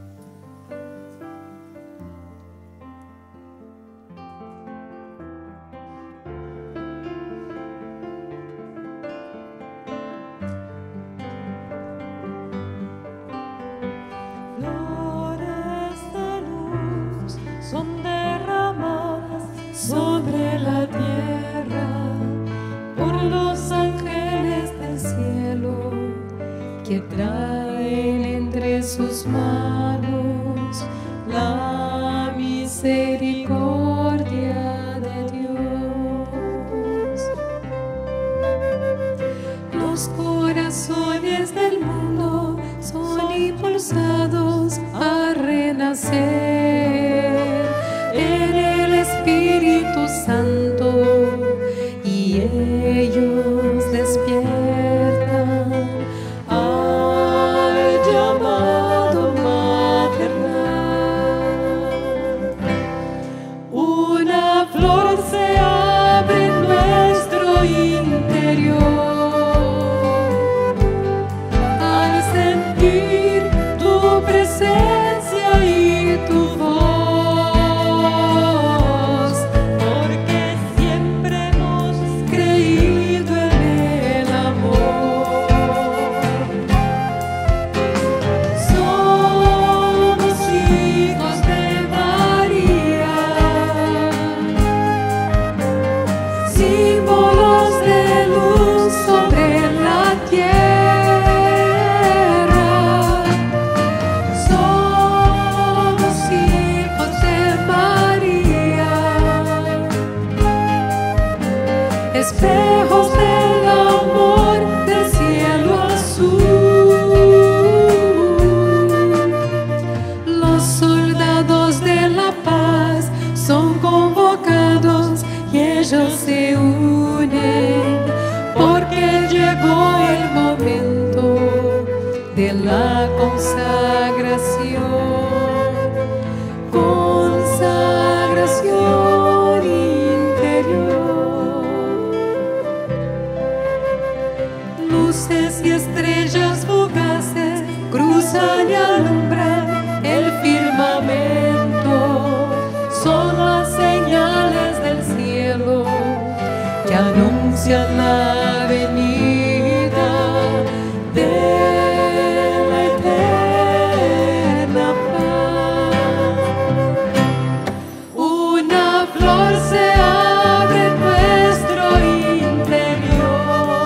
Flores de luz son derramadas sobre la tierra por los ángeles del cielo que traen entre sus manos la misericordia de Dios. Los corazones del mundo son impulsados a renacer en el Espíritu Santo y ellos despiertan al espejos del amor del cielo azul. Los soldados de la paz son convocados y ellos se unen, porque llegó el momento de la consagración. Consagración interior. Luces y estrellas fugaces cruzan y alumbran el firmamento. Son las señales del cielo que anuncian la venida de la eterna paz. Una flor se abre en nuestro interior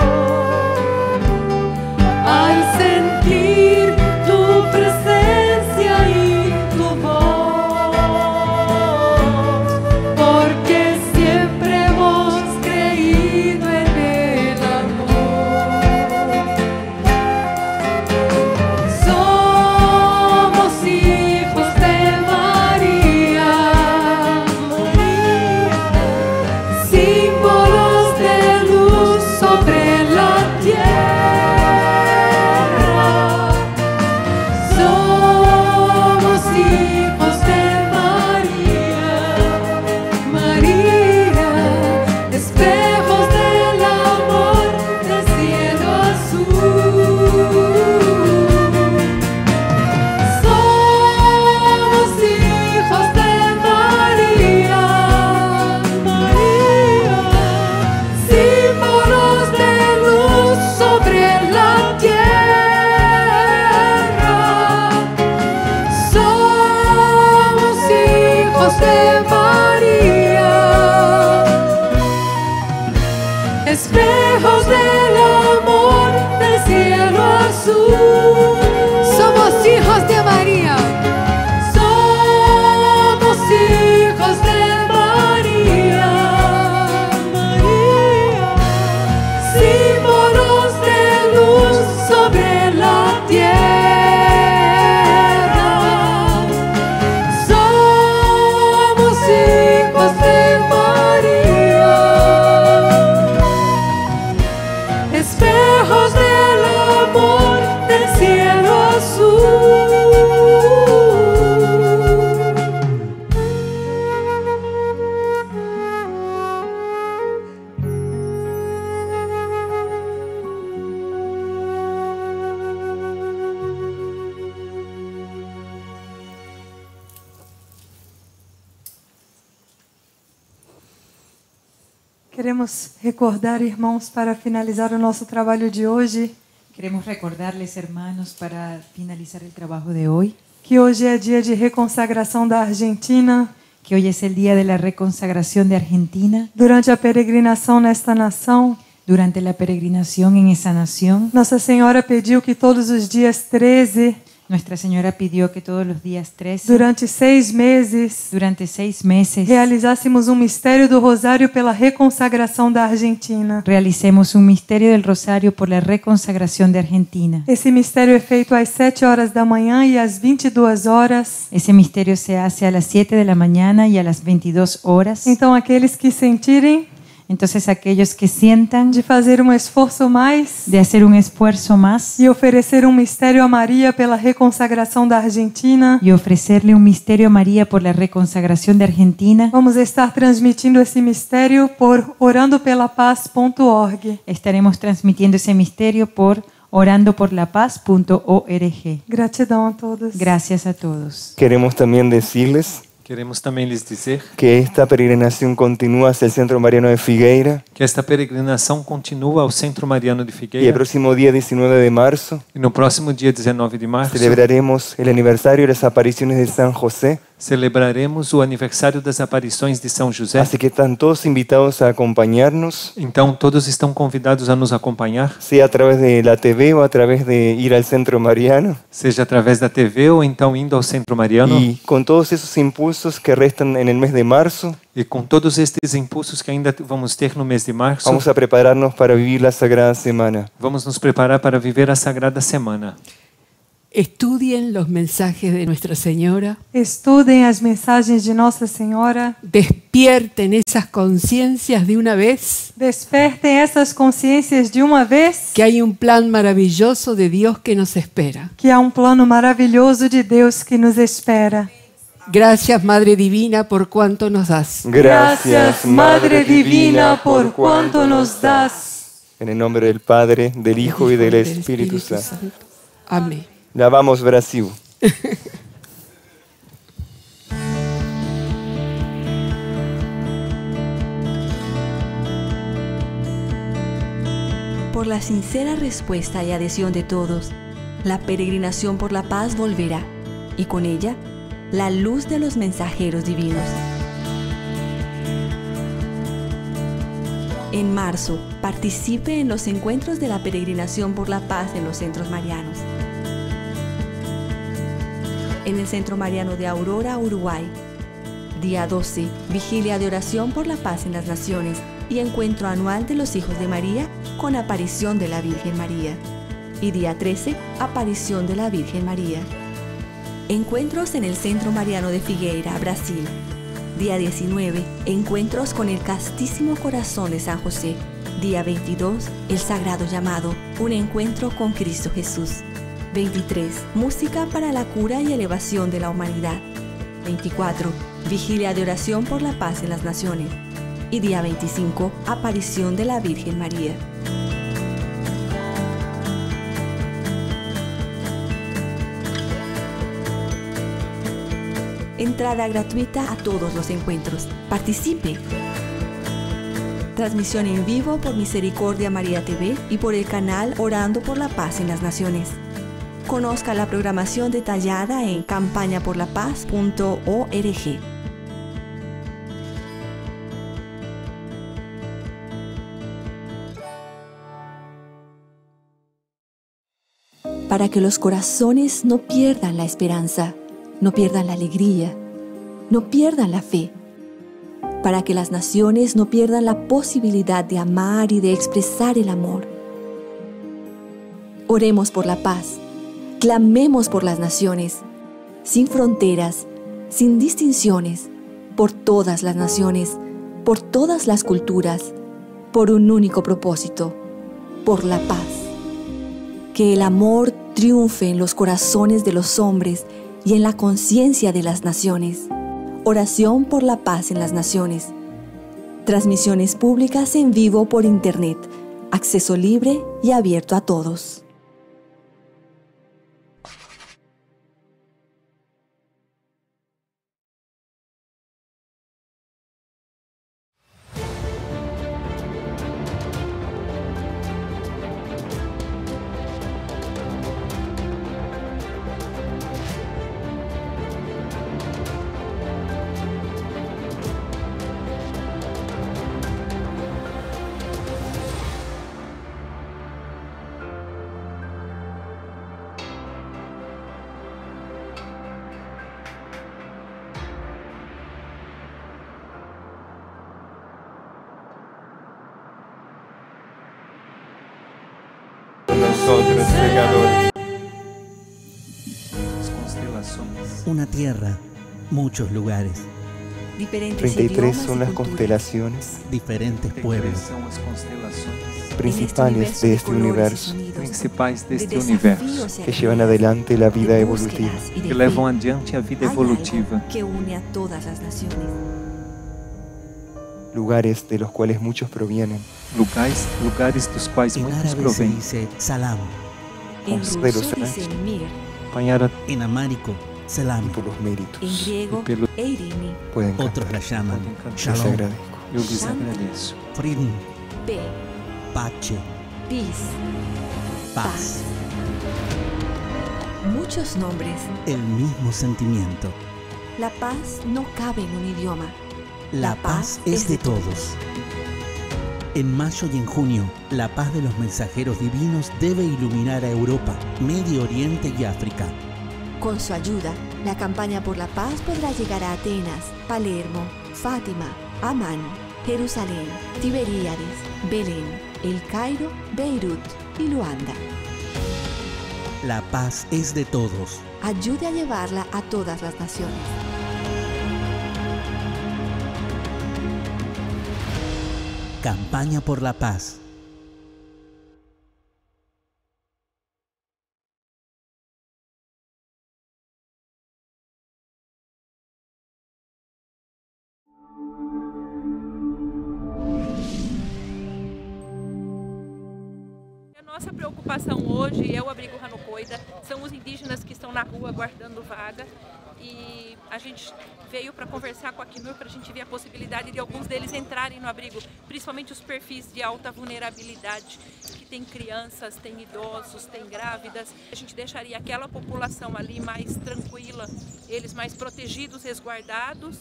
al sentir tu presencia y tu voz, porque siempre hemos creído en el amor. Somos hijos de María, símbolos de luz sobre la tierra. Somos hijos de María, María, espejos del amor del cielo azul. Somos hijos de María, María, símbolos de luz sobre la tierra. Somos hijos de María, espejos del amor del cielo azul. Somos hijos de María. Somos hijos de María, María, símbolos de luz sobre la tierra. Somos hijos de María, espejos del amor del cielo azul. Queremos recordar, irmãos, para finalizar o nosso trabalho de hoje, Queremos recordarles, hermanos, para finalizar el trabajo de hoy, que hoje é dia de reconsagração da Argentina. que hoy es el día de la reconsagración de Argentina. Durante a peregrinação nesta nação, Durante la peregrinación en esa nación, Nossa Senhora pediu que todos os dias treze, Nuestra Señora pidió que todos los días trece, durante seis meses, durante seis meses, realizássemos um mistério do Rosário pela reconsagração da Argentina. realicemos un misterio del Rosario por la reconsagración de Argentina. Esse mistério é feito às sete horas da manhã e às vinte e duas horas. Ese misterio se hace a las siete de la mañana y a las veintidós horas. Então, aqueles que sentirem Entonces, aquellos que sientan de fazer um esforço mais de hacer un esfuerzo más e oferecer um mistério a Maria pela reconsagração da Argentina, y ofrecerle un misterio a María por la reconsagración de Argentina, vamos estar transmitindo esse mistério por orando pela paz ponto org. estaremos transmitiendo ese misterio por orando por la paz punto org. Gratidão a todos. Gracias a todos. Queremos también decirles Queremos também lhes dizer que esta peregrinación continúa hacia el Centro Mariano de Figueira que esta peregrinação continua ao Centro Mariano de y el Figueira próximo día diecinueve de marzo e no próximo dia dezenove de março celebraremos el aniversario de las apariciones de San José. Celebraremos o aniversário das aparições de São José. Así que están todos invitados a acompañarnos. Então todos estão convidados a nos acompanhar. Sea a través de la T V o a través de ir al Centro Mariano. Seja através da T V ou então indo ao Centro Mariano. Y con todos esos impulsos que restan en el mes de marzo. E com todos estes impulsos que ainda vamos ter no mês de março. Vamos a prepararnos para vivir la Sagrada Semana. Vamos nos preparar para viver a Sagrada Semana. Estudien los mensajes de Nuestra Señora. Estudem as mensagens de Nossa Senhora. Despierten esas conciencias de una vez. Despertem essas consciências de uma vez. Que hay un plan maravilloso de Dios que nos espera. Que há um plano maravilhoso de Deus que nos espera. Gracias, Madre Divina, por cuanto nos das. Gracias, Madre Divina, por cuanto nos das. En el nombre del Padre, del Hijo y del Espíritu Santo. Amén. La vamos, Brasil. Por la sincera respuesta y adhesión de todos, la peregrinación por la paz volverá, y con ella, la luz de los mensajeros divinos. En marzo, participe en los encuentros de la peregrinación por la paz en los centros marianos. En el Centro Mariano de Aurora, Uruguay. Día doce, Vigilia de Oración por la Paz en las Naciones y Encuentro Anual de los Hijos de María con Aparición de la Virgen María. Y día trece, Aparición de la Virgen María. Encuentros en el Centro Mariano de Figueira, Brasil. Día diecinueve, Encuentros con el Castísimo Corazón de San José. Día veintidós, El Sagrado Llamado, un encuentro con Cristo Jesús. veintitrés. Música para la cura y elevación de la humanidad. veinticuatro. Vigilia de oración por la paz en las naciones. Y día veinticinco. Aparición de la Virgen María. Entrada gratuita a todos los encuentros. Participe. Transmisión en vivo por Misericordia María T V y por el canal Orando por la Paz en las Naciones. Conozca la programación detallada en campaña por la paz punto org. Para que los corazones no pierdan la esperanza, no pierdan la alegría, no pierdan la fe. Para que las naciones no pierdan la posibilidad de amar y de expresar el amor. Oremos por la paz. Clamemos por las naciones, sin fronteras, sin distinciones, por todas las naciones, por todas las culturas, por un único propósito, por la paz. Que el amor triunfe en los corazones de los hombres y en la conciencia de las naciones. Oración por la paz en las naciones. Transmisiones públicas en vivo por Internet. Acceso libre y abierto a todos. Nosotros, Señor. Una tierra, muchos lugares. Diferentes treinta y tres idiomas son y las culturas. constelaciones Diferentes pueblos. principales de este universo principais deste De universo desafíos que llevan adelante la vida de evolutiva. búsquedas y de que fe. levam adiante a vida Hay evolutiva. algo que une a todas las naciones. Lugares de los cuales muchos provienen. Lugares, lugares dos quais En muitos árabe se provêm. dice salam. En Los ruso celos dice mir, Acompanhar En amárico, selam. por los méritos. en griego Y pelo- eirini, Pueden Otros la llaman Podem cantar. Les shalom, agradezco. eu lhes agradeço. frieden, pe, pace, peace, paz. muchos nombres, El mismo sentimiento. La paz no cabe en un idioma. La paz es de todos. En mayo y en junio, la paz de los mensajeros divinos debe iluminar a Europa, Medio Oriente y África. Con su ayuda, la campaña por la paz podrá llegar a Atenas, Palermo, Fátima, Amán, Jerusalén, Tiberíades, Belén, El Cairo, Beirut y Luanda. La paz es de todos. Ayude a llevarla a todas las naciones. Campaña por la paz. Nossa preocupação hoje é o abrigo Ranocoida, são os indígenas que estão na rua guardando vaga e a gente veio para conversar com a Acnur para a gente ver a possibilidade de alguns deles entrarem no abrigo, principalmente os perfis de alta vulnerabilidade, que tem crianças, tem idosos, tem grávidas. A gente deixaria aquela população ali mais tranquila, eles mais protegidos, resguardados.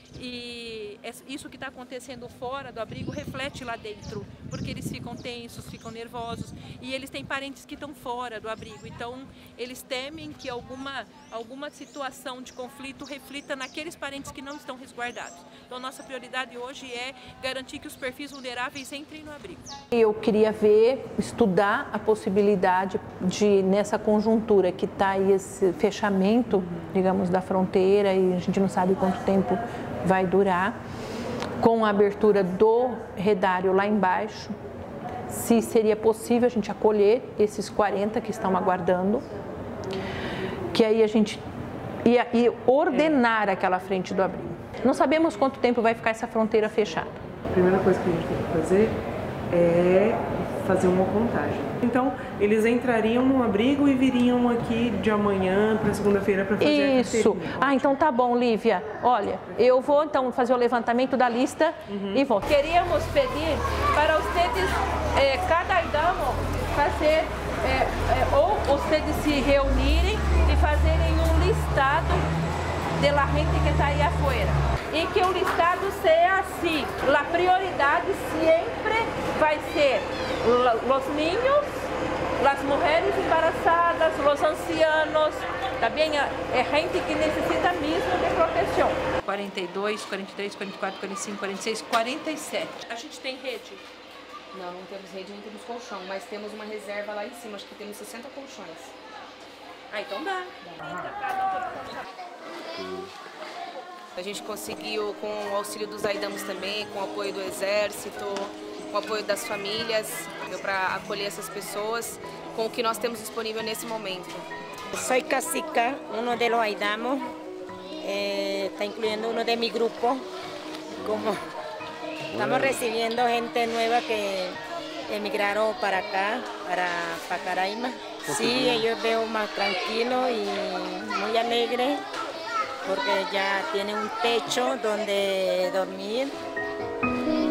E isso que está acontecendo fora do abrigo reflete lá dentro, porque eles ficam tensos, ficam nervosos e eles têm parentes que estão fora do abrigo, então eles temem que alguma, alguma situação de conflito reflita naqueles parentes que não estão resguardados. Então nossa prioridade hoje é garantir que os perfis vulneráveis entrem no abrigo. Eu queria ver, estudar a possibilidade de, nessa conjuntura que está aí esse fechamento, digamos, da fronteira e a gente não sabe quanto tempo vai durar, com a abertura do redário lá embaixo, se seria possível a gente acolher esses quarenta que estão aguardando, que aí a gente ia, ia ordenar aquela frente do abrigo. Não sabemos quanto tempo vai ficar essa fronteira fechada. A primeira coisa que a gente tem que fazer é fazer uma contagem. Então, eles entrariam no abrigo e viriam aqui de amanhã para segunda-feira para fazer Isso. a carteirinha. Ah, então tá bom, Lívia. Olha, eu vou então fazer o levantamento da lista uhum. e volto. Queríamos pedir para vocês, eh, cada idamo, fazer, eh, eh, ou vocês se reunirem e fazerem um listado da gente que está aí afuera. E que o listado seja assim, a prioridade sempre vai ser os niños, as mulheres embarazadas, os ancianos, também é gente que necessita mesmo de proteção. quarenta e dois, quarenta e três, quarenta e quatro, quarenta e cinco, quarenta e seis, quarenta e sete. A gente tem rede? Não, não temos rede, não temos colchão, mas temos uma reserva lá em cima, acho que temos sessenta colchões. Ah, então dá. A gente conseguiu, com o auxílio dos aidamos também, com o apoio do exército, com o apoio das famílias, para acolher essas pessoas com o que nós temos disponível nesse momento. Soy cacica, uno de los aidamos, eh, está incluyendo uno de mi grupo. Como estamos recibiendo gente nueva que emigraron para acá, para Pacaraima. Sí, ellos veo más tranquilos y muy alegres porque ya tienen un techo donde dormir.